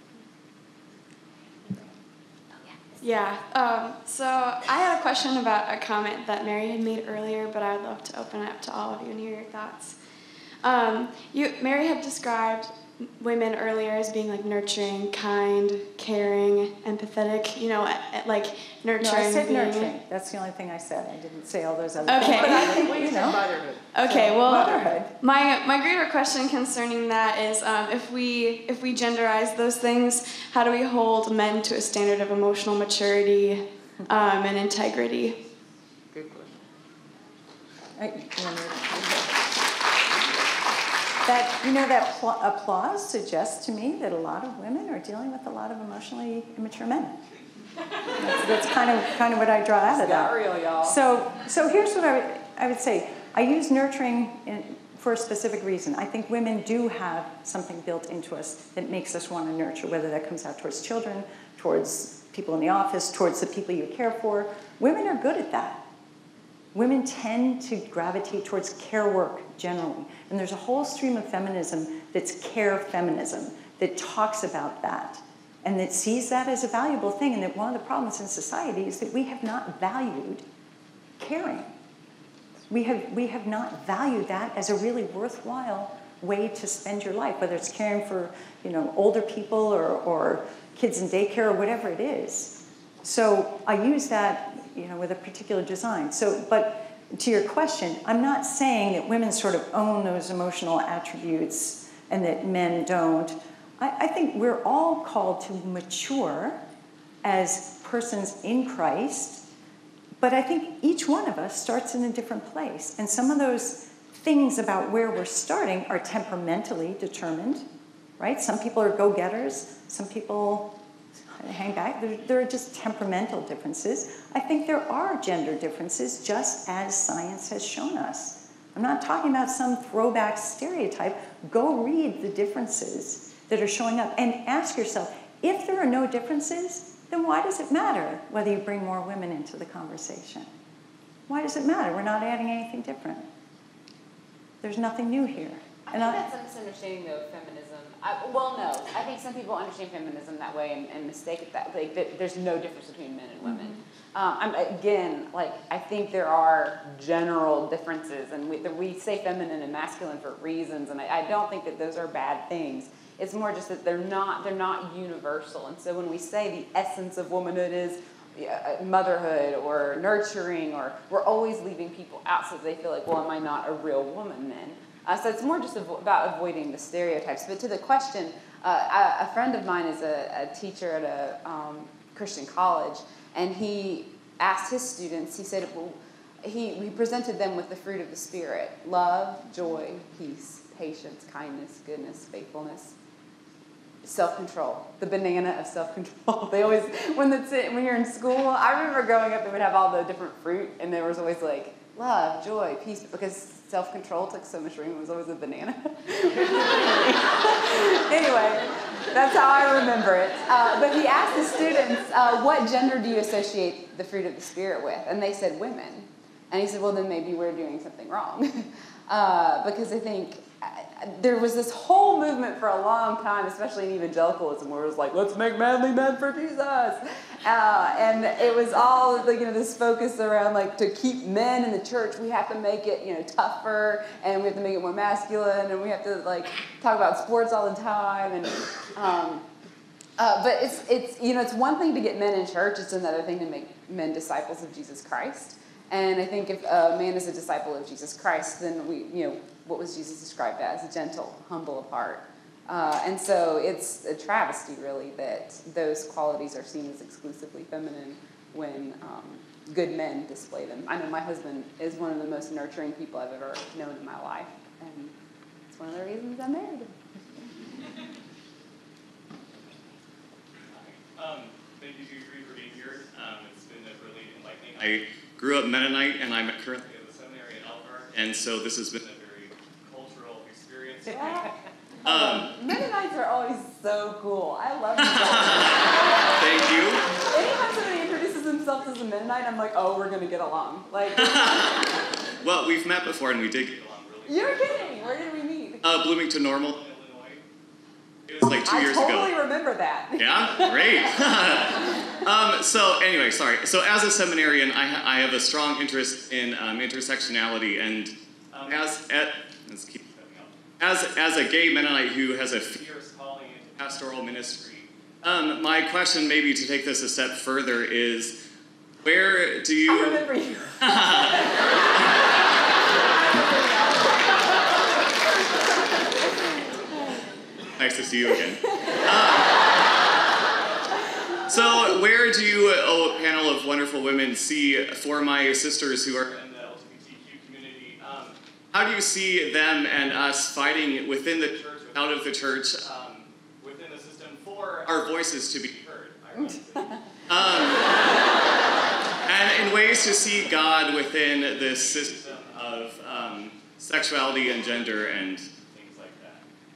Yeah, so I had a question about a comment that Mary had made earlier, but I'd love to open it up to all of you and hear your thoughts. Mary had described women earlier as being like nurturing, kind, caring, empathetic, you know, like nurturing. No, I said being... nurturing. That's the only thing I said. I didn't say all those other things. But I think, you know. Motherhood. Okay, well, motherhood. My greater question concerning that is, if we genderize those things, how do we hold men to a standard of emotional maturity and integrity? Good question. That, you know, that applause suggests to me that a lot of women are dealing with a lot of emotionally immature men. That's kind of what I draw out of that. It's not real, y'all. So here's what I would say. I use nurturing for a specific reason. I think women do have something built into us that makes us want to nurture, whether that comes out towards children, towards people in the office, towards the people you care for. Women are good at that. Women tend to gravitate towards care work generally. And there's a whole stream of feminism that's care feminism that talks about that and that sees that as a valuable thing, and that one of the problems in society is that we have not valued caring. We have not valued that as a really worthwhile way to spend your life, whether it's caring for, you know, older people or kids in daycare or whatever it is. So I use that, you know, with a particular design. So, but to your question, I'm not saying that women sort of own those emotional attributes and that men don't. I think we're all called to mature as persons in Christ, but I think each one of us starts in a different place. And some of those things about where we're starting are temperamentally determined, right? Some people are go-getters, some people hang back. There are just temperamental differences. I think there are gender differences, just as science has shown us. I'm not talking about some throwback stereotype. Go read the differences that are showing up and ask yourself, if there are no differences, then why does it matter whether you bring more women into the conversation? Why does it matter? We're not adding anything different. There's nothing new here. I think that's a misunderstanding, though, of feminism. No. I think some people understand feminism that way and mistake it that way. That there's no difference between men and women. I think there are general differences, and we say feminine and masculine for reasons, and I don't think that those are bad things. It's more just that they're not universal. And so when we say the essence of womanhood is motherhood or nurturing, or we're always leaving people out so they feel like, well, am I not a real woman then? So it's more just about avoiding the stereotypes. But to the question, a friend of mine is a teacher at a Christian college, and he asked his students, he said, well, he presented them with the fruit of the Spirit: love, joy, peace, patience, kindness, goodness, faithfulness, self-control, the banana of self-control. They always, when you're in school, I remember growing up, they would have all the different fruit, and there was always like love, joy, peace, because self-control took so much room. It was always a banana. Anyway, that's how I remember it. But he asked the students, what gender do you associate the fruit of the Spirit with? And they said women. And he said, well, then maybe we're doing something wrong. Because I think there was this whole movement for a long time, especially in evangelicalism, where it was like, let's make manly men for Jesus. And it was all like, this focus around like to keep men in the church, we have to make it, tougher, and we have to make it more masculine, and we have to like talk about sports all the time. And but it's one thing to get men in church; it's another thing to make men disciples of Jesus Christ. And I think if a man is a disciple of Jesus Christ, then what was Jesus described as? Gentle, humble of heart. And so it's a travesty, really, that those qualities are seen as exclusively feminine when good men display them. I know my husband is one of the most nurturing people I've ever known in my life, and it's one of the reasons I married him. Thank you for being here. It's been really enlightening. I grew up Mennonite, and I'm currently at the seminary in Elkhart, and so this has been a very cultural experience. Mennonites are always so cool. I love them. Thank you. Anytime somebody introduces themselves as a Mennonite, I'm like, oh, we're going to get along. Like, well, we've met before, and we did get along really You're kidding. Where did we meet? Bloomington Normal, Illinois. It was like 2 years ago. I totally remember that. Yeah? Great. So anyway, sorry. So as a seminarian, I have a strong interest in intersectionality, and as a gay Mennonite who has a fierce calling into pastoral ministry, my question maybe to take this a step further is, where do you... I remember you. Nice to see you again. So where do you, a panel of wonderful women, see, for my sisters who are in the LGBTQ community, how do you see them and us fighting within the church, out of the church, within the system, for our voices to be heard, and in ways to see God within this system of sexuality and gender and things like that?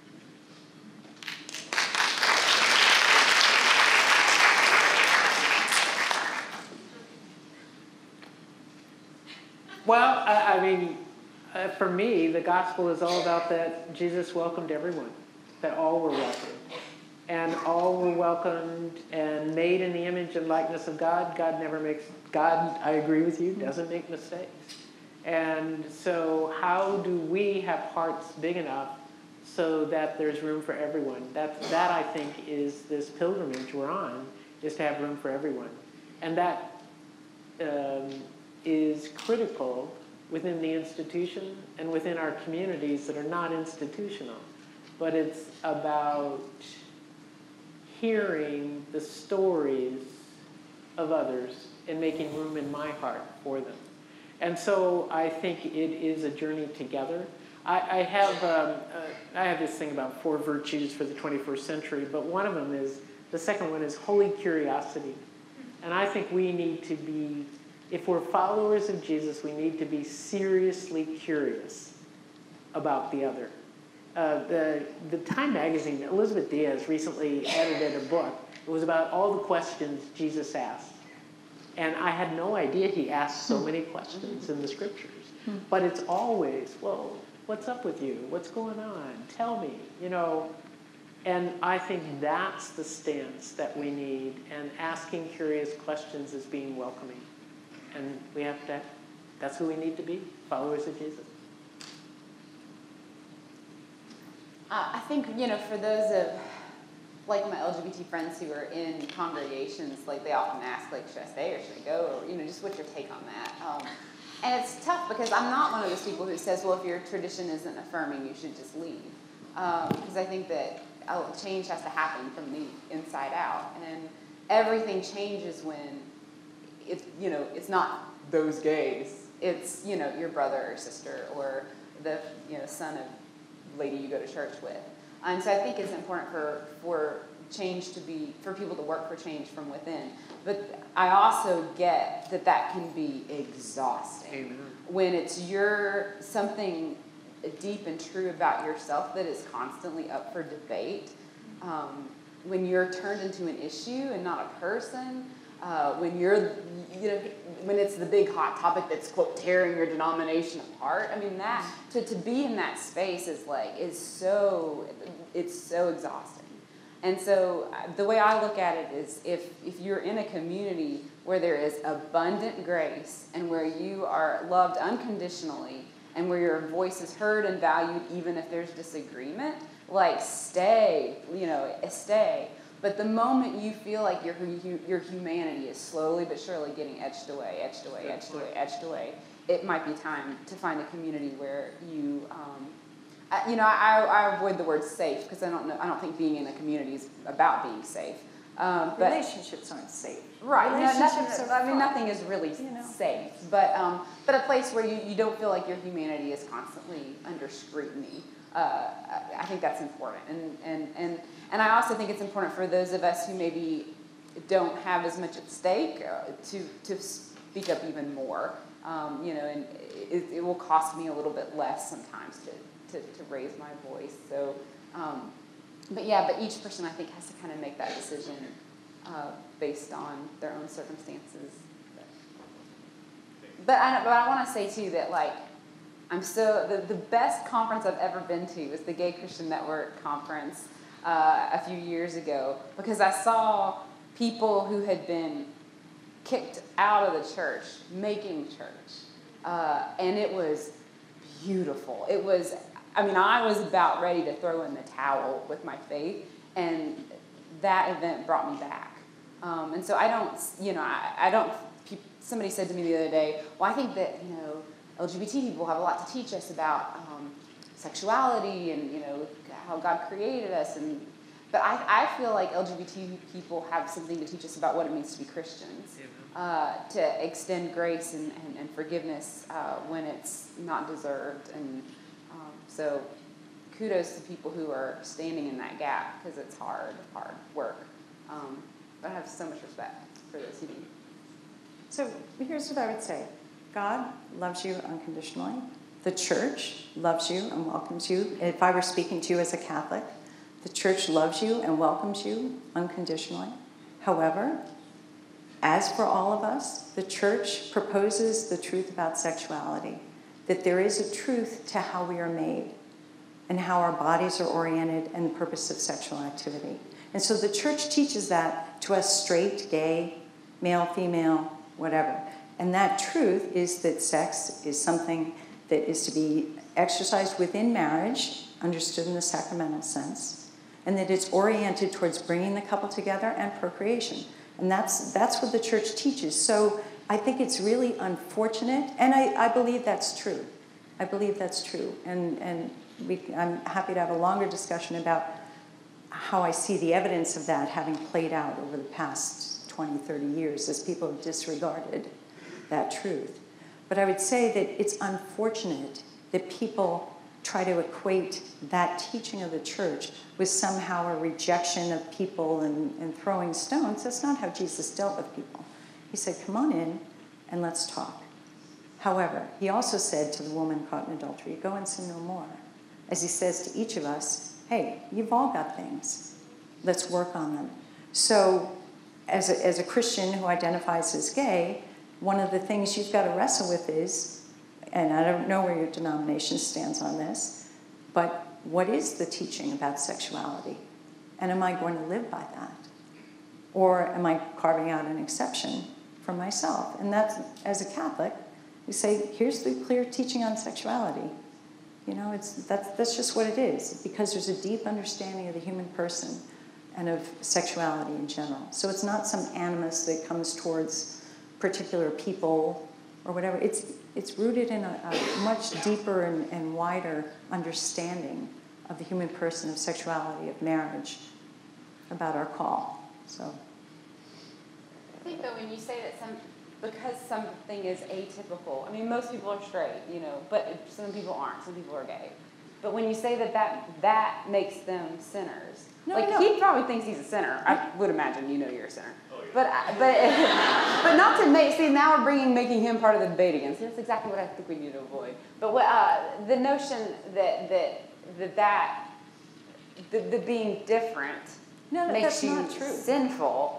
Well, I mean, for me, the gospel is all about that Jesus welcomed everyone, that all were welcome. And all were welcomed and made in the image and likeness of God. God, I agree with you, doesn't make mistakes. And so how do we have hearts big enough so that there's room for everyone? That I think, is this pilgrimage we're on, is to have room for everyone. And that is critical within the institution and within our communities that are not institutional. But it's about hearing the stories of others and making room in my heart for them. And so I think it is a journey together. I have this thing about 4 virtues for the 21st century, but one of them is, the second one is holy curiosity. And I think we need to be, if we're followers of Jesus, we need to be seriously curious about the other. The Time magazine, Elizabeth Diaz recently edited a book. It was about all the questions Jesus asked. And I had no idea he asked so many questions in the scriptures. But it's always, well, what's up with you? What's going on? Tell me, And I think that's the stance that we need. And asking curious questions is being welcoming. And we have to, that's who we need to be, followers of Jesus. I think, for those of, like, my LGBT friends who are in congregations, like, they often ask, like, should I stay or should I go? Or, just what's your take on that? And it's tough because I'm not one of those people who says, well, if your tradition isn't affirming, you should just leave. Because I think that change has to happen from the inside out. And everything changes when it's not those gays. It's, your brother or sister or the, son of lady you go to church with. And so I think it's important for change for people to work for change from within. But I also get that can be exhausting. Amen. When it's something deep and true about yourself that is constantly up for debate. When you're turned into an issue and not a person, when you're, when it's the big hot topic that's, quote, tearing your denomination apart. I mean, that, to be in that space it's so exhausting. And so the way I look at it is if you're in a community where there is abundant grace and where you are loved unconditionally and where your voice is heard and valued even if there's disagreement, like stay. But the moment you feel like your humanity is slowly but surely getting etched away, it might be time to find a community where you, I avoid the word safe because I don't think being in a community is about being safe. But relationships aren't safe. Right. Nothing is really safe. But a place where you don't feel like your humanity is constantly under scrutiny. I think that's important. And I also think it's important for those of us who maybe don't have as much at stake to speak up even more. And it will cost me a little bit less sometimes to raise my voice. So, but each person I think has to kind of make that decision based on their own circumstances. But I want to say too that the best conference I've ever been to was the Gay Christian Network conference a few years ago, because I saw people who had been kicked out of the church making church, and it was beautiful. It was, I was about ready to throw in the towel with my faith, and that event brought me back. And so somebody said to me the other day, well, I think that, LGBT people have a lot to teach us about sexuality and, how God created us. But I feel like LGBT people have something to teach us about what it means to be Christians, to extend grace and forgiveness when it's not deserved. And so kudos to people who are standing in that gap, because it's hard work. But I have so much respect for those who do. So here's what I would say. God loves you unconditionally. The church loves you and welcomes you. If I were speaking to you as a Catholic, the church loves you and welcomes you unconditionally. However, as for all of us, the church proposes the truth about sexuality, that there is a truth to how we are made and how our bodies are oriented and the purpose of sexual activity. And so the church teaches that to us straight, gay, male, female, whatever. And that truth is that sex is something that is to be exercised within marriage, understood in the sacramental sense, and that it's oriented towards bringing the couple together and procreation. And that's what the church teaches. So I think it's really unfortunate, and I believe that's true. I believe that's true. And I'm happy to have a longer discussion about how I see the evidence of that having played out over the past 20, 30 years as people have disregarded that truth. But I would say that it's unfortunate that people try to equate that teaching of the church with somehow a rejection of people and throwing stones. That's not how Jesus dealt with people. He said, come on in and let's talk. However, he also said to the woman caught in adultery, go and sin no more. As he says to each of us, hey, you've all got things. Let's work on them. So as a Christian who identifies as gay, one of the things you've got to wrestle with is, and I don't know where your denomination stands on this, but what is the teaching about sexuality? And am I going to live by that? Or am I carving out an exception for myself? And that's, as a Catholic, you say, here's the clear teaching on sexuality. That's just what it is, because there's a deep understanding of the human person and of sexuality in general. So it's not some animus that comes towards particular people or whatever. It's rooted in a much deeper and wider understanding of the human person, of sexuality, of marriage, about our call. So I think though when you say that because something is atypical, most people are straight, but some people aren't, some people are gay. But when you say that makes them sinners, he probably thinks he's a sinner. I would imagine you're a sinner. Oh, yeah. But not to make, see, now we're making him part of the debate again. So that's exactly what I think we need to avoid. But the notion that the being different makes you sinful,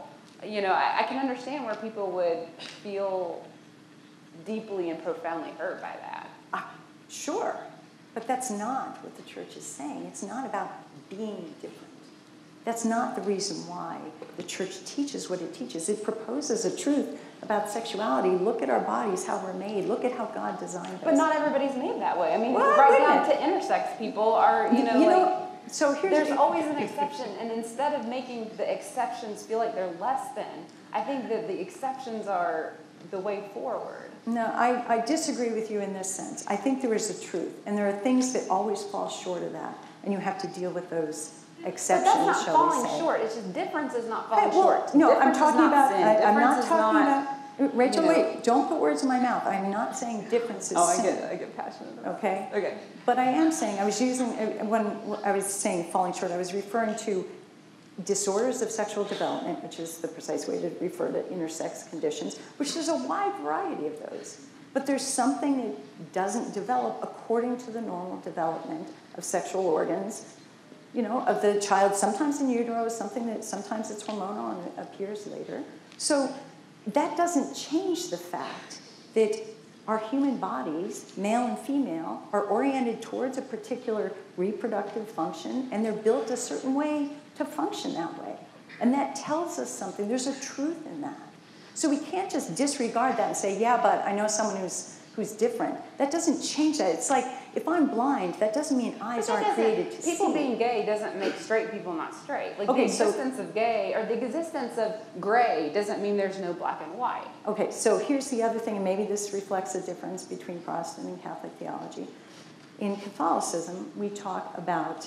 I can understand where people would feel deeply and profoundly hurt by that. Sure, but that's not what the church is saying. It's not about being different. That's not the reason why the church teaches what it teaches. It proposes a truth about sexuality. Look at our bodies, how we're made. Look at how God designed us. But not everybody's made that way. I mean, right down to intersex people are, so there's always an exception. And instead of making the exceptions feel like they're less than, I think that the exceptions are the way forward. No, I disagree with you in this sense. I think there is a truth, and there are things that always fall short of that, and you have to deal with those exceptions, but that's not shall we say. falling short. It's just difference is not falling short. No, difference I'm talking about. I'm not is talking not, about. Rachel, wait! Don't put words in my mouth. I'm not saying difference is. I get passionate about it. Okay. But I am saying I was using when I was saying falling short. I was referring to disorders of sexual development, which is the precise way to refer to intersex conditions, which there's a wide variety of those. But there's something that doesn't develop according to the normal development of sexual organs, of the child, sometimes in utero, sometimes it's hormonal and it appears later. So that doesn't change the fact that our human bodies, male and female, are oriented towards a particular reproductive function, and they're built a certain way to function that way. And that tells us something. There's a truth in that. So we can't just disregard that and say, yeah, but I know someone who's different. That doesn't change that. It's like, if I'm blind, that doesn't mean eyes aren't created to see. People being gay doesn't make straight people not straight. Like, the existence of gay, or the existence of gray, doesn't mean there's no black and white. Okay, so here's the other thing, and maybe this reflects a difference between Protestant and Catholic theology. In Catholicism, we talk about,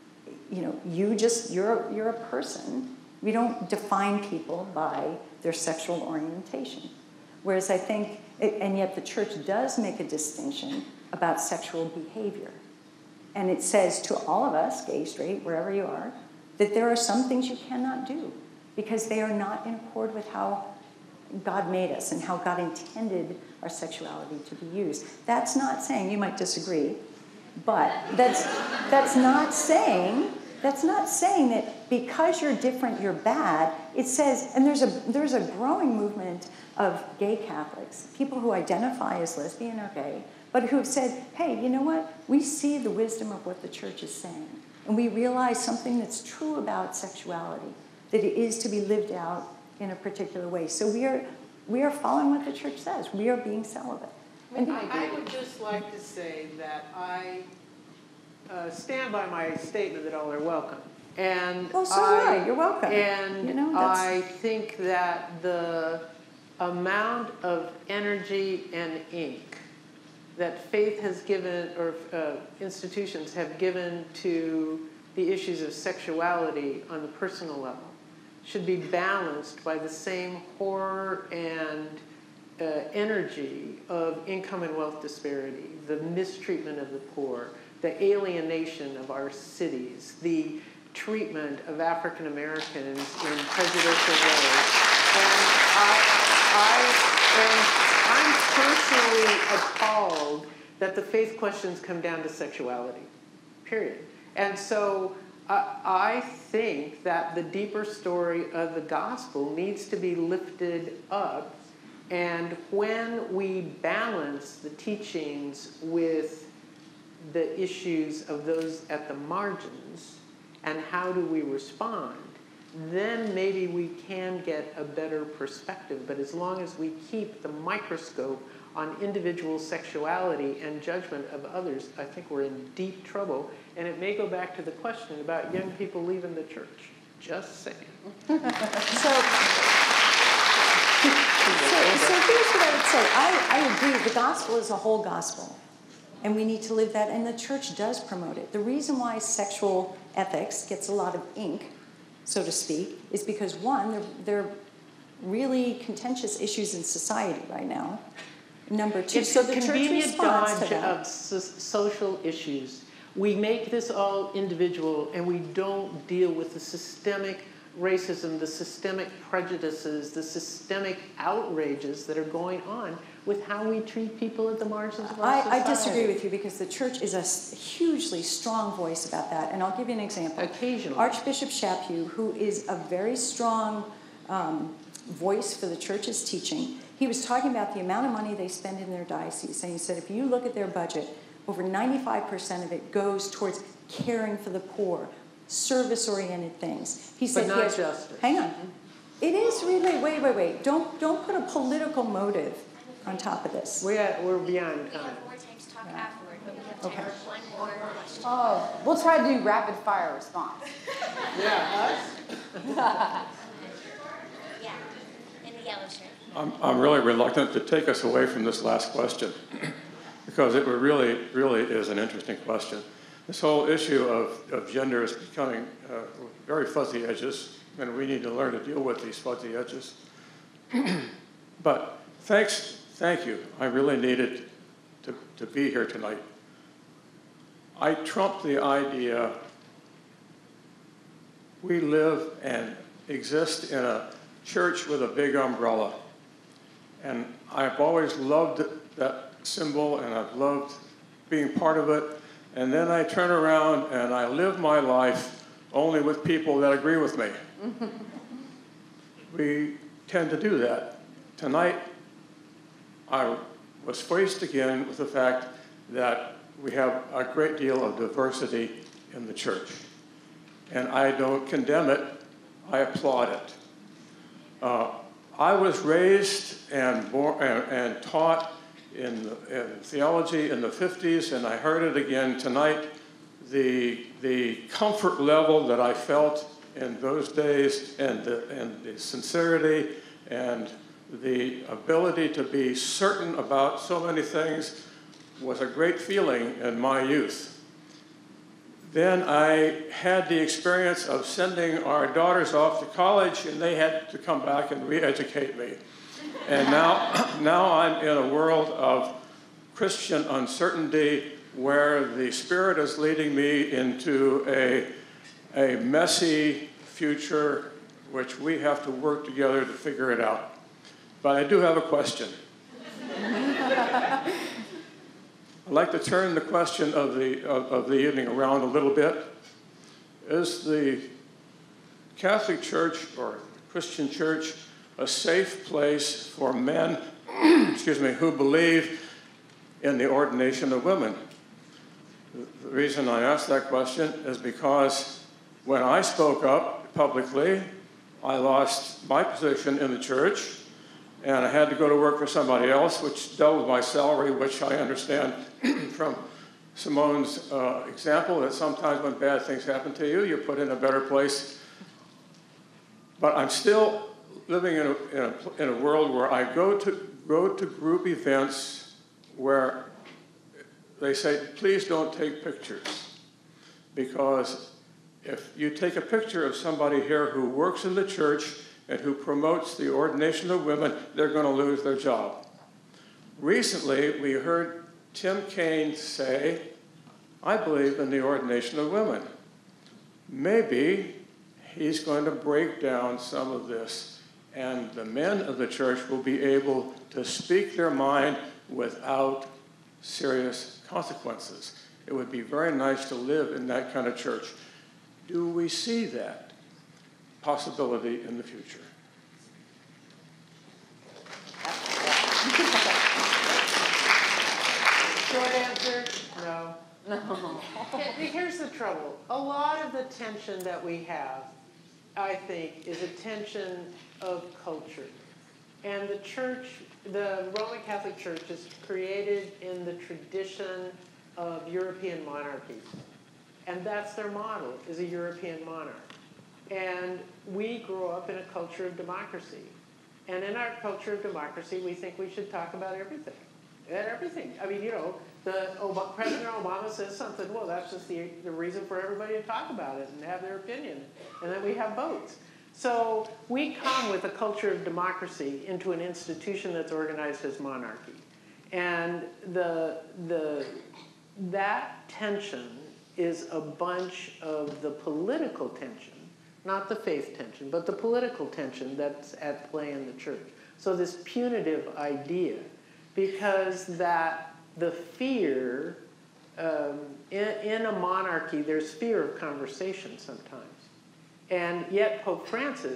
you're a person. We don't define people by their sexual orientation. Whereas I think, and yet the church does make a distinction about sexual behavior. And it says to all of us, gay, straight, wherever you are, that there are some things you cannot do because they are not in accord with how God made us and how God intended our sexuality to be used. That's not saying, you might disagree, but that's not saying that because you're different, you're bad. It says, and there's a growing movement of gay Catholics, people who identify as lesbian or gay, but who have said, hey, you know what? We see the wisdom of what the church is saying, and we realize something that's true about sexuality, that it is to be lived out in a particular way. So we are following what the church says. We are being celibate. And I would just like to say that I stand by my statement that all are welcome. And you're welcome. And I think that the amount of energy and ink that faith has given, or institutions have given to the issues of sexuality on the personal level should be balanced by the same horror and energy of income and wealth disparity, the mistreatment of the poor, the alienation of our cities, the treatment of African Americans in prejudicial ways. And I'm personally appalled that the faith questions come down to sexuality, period. And so I think that the deeper story of the gospel needs to be lifted up. And when we balance the teachings with the issues of those at the margins and how do we respond, then maybe we can get a better perspective. But as long as we keep the microscope on individual sexuality and judgment of others, I think we're in deep trouble. And it may go back to the question about young people leaving the church. Just saying. So here's what I would say. I agree. The gospel is a whole gospel. And we need to live that. And the church does promote it. The reason why sexual ethics gets a lot of ink, so to speak, is because, one, they're really contentious issues in society right now. Number two, it's a convenient dodge of social issues. We make this all individual, and we don't deal with the systemic racism, the systemic prejudices, the systemic outrages that are going on with how we treat people at the margins of our society. I disagree with you because the church is a hugely strong voice about that. And I'll give you an example. Occasionally. Archbishop Chaput, who is a very strong voice for the church's teaching. He was talking about the amount of money they spend in their diocese, and he said if you look at their budget, over 95% of it goes towards caring for the poor, service-oriented things. He said, but not justice. Hang on. It is really, wait. Don't put a political motive on top of this. We're beyond time. Talk afterward, but we have time for one more question. Oh, we'll try to do rapid fire response. Yeah, us? Yeah, in the yellow shirt. I'm really reluctant to take us away from this last question because it really is an interesting question. This whole issue of gender is becoming very fuzzy edges, and we need to learn to deal with these fuzzy edges. But thank you. I really needed to be here tonight. I trump the idea we live and exist in a church with a big umbrella. And I've always loved that symbol, and I've loved being part of it. And then I turn around and I live my life only with people that agree with me. We tend to do that. Tonight, I was faced again with the fact that we have a great deal of diversity in the church. And I don't condemn it, I applaud it. I was raised and taught in theology in the 50s, and I heard it again tonight. The comfort level that I felt in those days, and the sincerity, and the ability to be certain about so many things was a great feeling in my youth. Then I had the experience of sending our daughters off to college, and they had to come back and re-educate me. And now I'm in a world of Christian uncertainty where the Spirit is leading me into a messy future which we have to work together to figure it out. But I do have a question. I'd like to turn the question of the evening around a little bit. Is the Catholic Church or Christian Church a safe place for men, who believe in the ordination of women? The reason I ask that question is because when I spoke up publicly, I lost my position in the church, and I had to go to work for somebody else, which doubled my salary, which I understand from Simone's example, that sometimes when bad things happen to you, you're put in a better place. But I'm still living in a world where I go to group events where they say, please don't take pictures. Because if you take a picture of somebody here who works in the church and who promotes the ordination of women, they're going to lose their job. Recently, we heard Tim Kaine say, I believe in the ordination of women. Maybe he's going to break down some of this, and the men of the church will be able to speak their mind without serious consequences. It would be very nice to live in that kind of church. Do we see that possibility in the future? Short answer, no. No. Here's the trouble. A lot of the tension that we have, I think, is a tension of culture. And the church, the Roman Catholic Church, is created in the tradition of European monarchies. And that's their model, is a European monarch. And we grew up in a culture of democracy. And in our culture of democracy, we think we should talk about everything. And everything. I mean, President Obama says something, well, that's just the reason for everybody to talk about it and have their opinion. And then we have votes. So we come with a culture of democracy into an institution that's organized as monarchy. And that tension is a bunch of the political tension, not the faith tension, but the political tension that's at play in the church. So this punitive idea, because the fear, in a monarchy, there's fear of conversation sometimes. And yet Pope Francis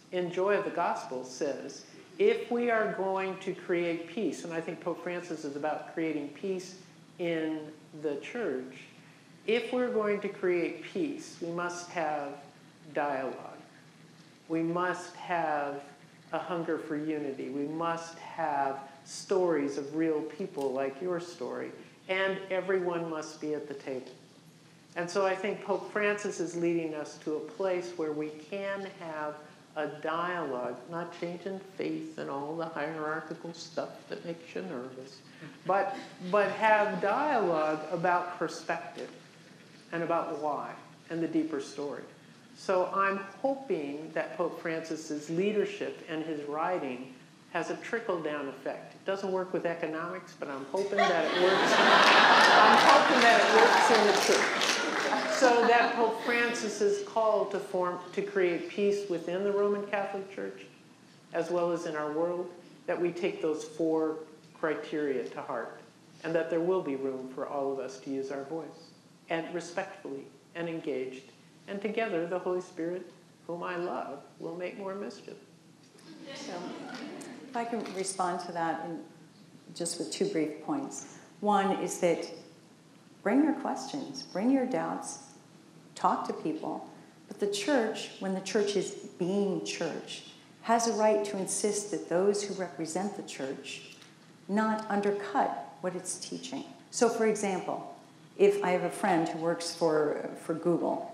in Joy of the Gospel says, if we are going to create peace, and I think Pope Francis is about creating peace in the church, if we're going to create peace, we must have dialogue. We must have a hunger for unity. We must have stories of real people like your story, and everyone must be at the table. And so I think Pope Francis is leading us to a place where we can have a dialogue, not changing faith and all the hierarchical stuff that makes you nervous, but have dialogue about perspective and about why and the deeper story. So I'm hoping that Pope Francis's leadership and his writing has a trickle-down effect. It doesn't work with economics, but I'm hoping that it works. I'm hoping that it works in the church. So that Pope Francis is called to create peace within the Roman Catholic Church, as well as in our world, that we take those 4 criteria to heart, and that there will be room for all of us to use our voice, and respectfully and engaged. And together, the Holy Spirit, whom I love, will make more mischief. So, if I can respond to that just with 2 brief points. One is that bring your questions, bring your doubts, talk to people. But the church, when the church is being church, has a right to insist that those who represent the church not undercut what it's teaching. So, for example, if I have a friend who works for Google,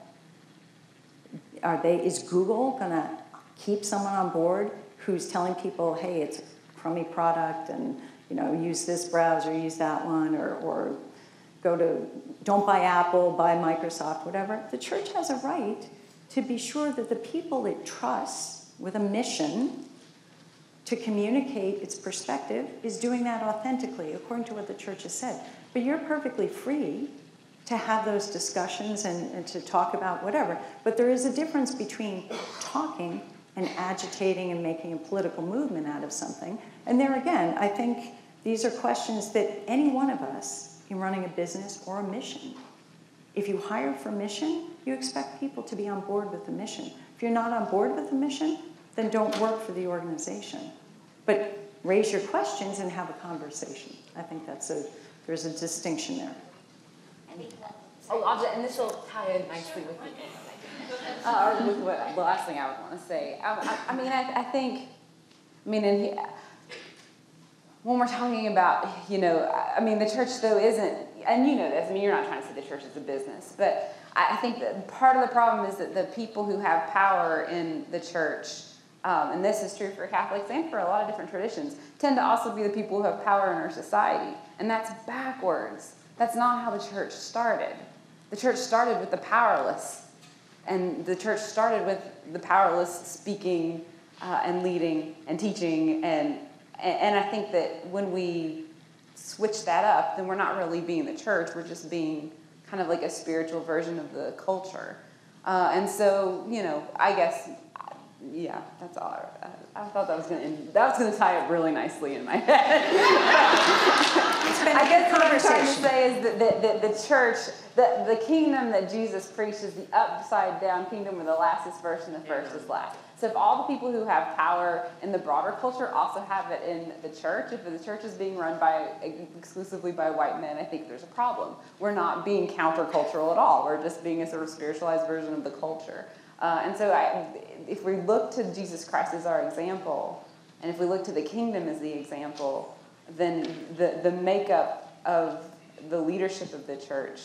is Google going to keep someone on board who's telling people, hey, it's a crummy product and use this browser, use that one, or don't buy Apple, buy Microsoft, whatever? The church has a right to be sure that the people it trusts with a mission to communicate its perspective is doing that authentically, according to what the church has said. But you're perfectly free to have those discussions and to talk about whatever. But there is a difference between talking and agitating and making a political movement out of something. And there again, I think these are questions that any one of us in running a business or a mission, if you hire for mission, you expect people to be on board with the mission. If you're not on board with the mission, then don't work for the organization. But raise your questions and have a conversation. I think there's a distinction there. And this will tie in nicely with or with what the last thing I would want to say. I think when we're talking about, the church though isn't, and you know this, you're not trying to say the church is a business, but I think that part of the problem is that the people who have power in the church, and this is true for Catholics and for a lot of different traditions, tend to also be the people who have power in our society. And that's backwards. That's not how the church started. The church started with the powerless. And the church started with the powerless speaking and leading and teaching. And I think that when we switch that up, then we're not really being the church. We're just being kind of like a spiritual version of the culture. And so, I guess, yeah, that's all. I thought that was going to tie up really nicely in my head. I guess what I'm trying to say is that the church, the kingdom that Jesus preached is the upside down kingdom where the last is first and the first is last. So if all the people who have power in the broader culture also have it in the church, if the church is being run exclusively by white men, I think there's a problem. We're not being countercultural at all. We're just being a sort of spiritualized version of the culture. And so if we look to Jesus Christ as our example, and if we look to the kingdom as the example, then the makeup of the leadership of the church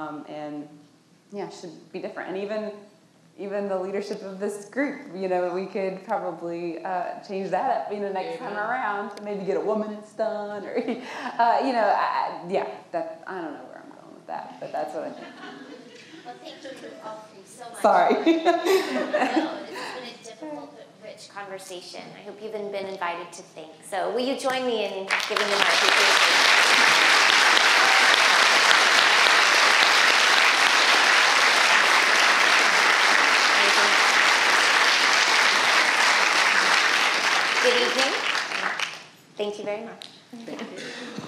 should be different. And even the leadership of this group, we could probably change that up, next time around, maybe get a woman instead, or, I don't know where I'm going with that, but that's what I think. Well, thank you all three so much. Sorry. No, this has been a difficult but rich conversation. I hope you've been invited to think. So will you join me in giving them our appreciation? Good evening. Thank you very much. Thank you.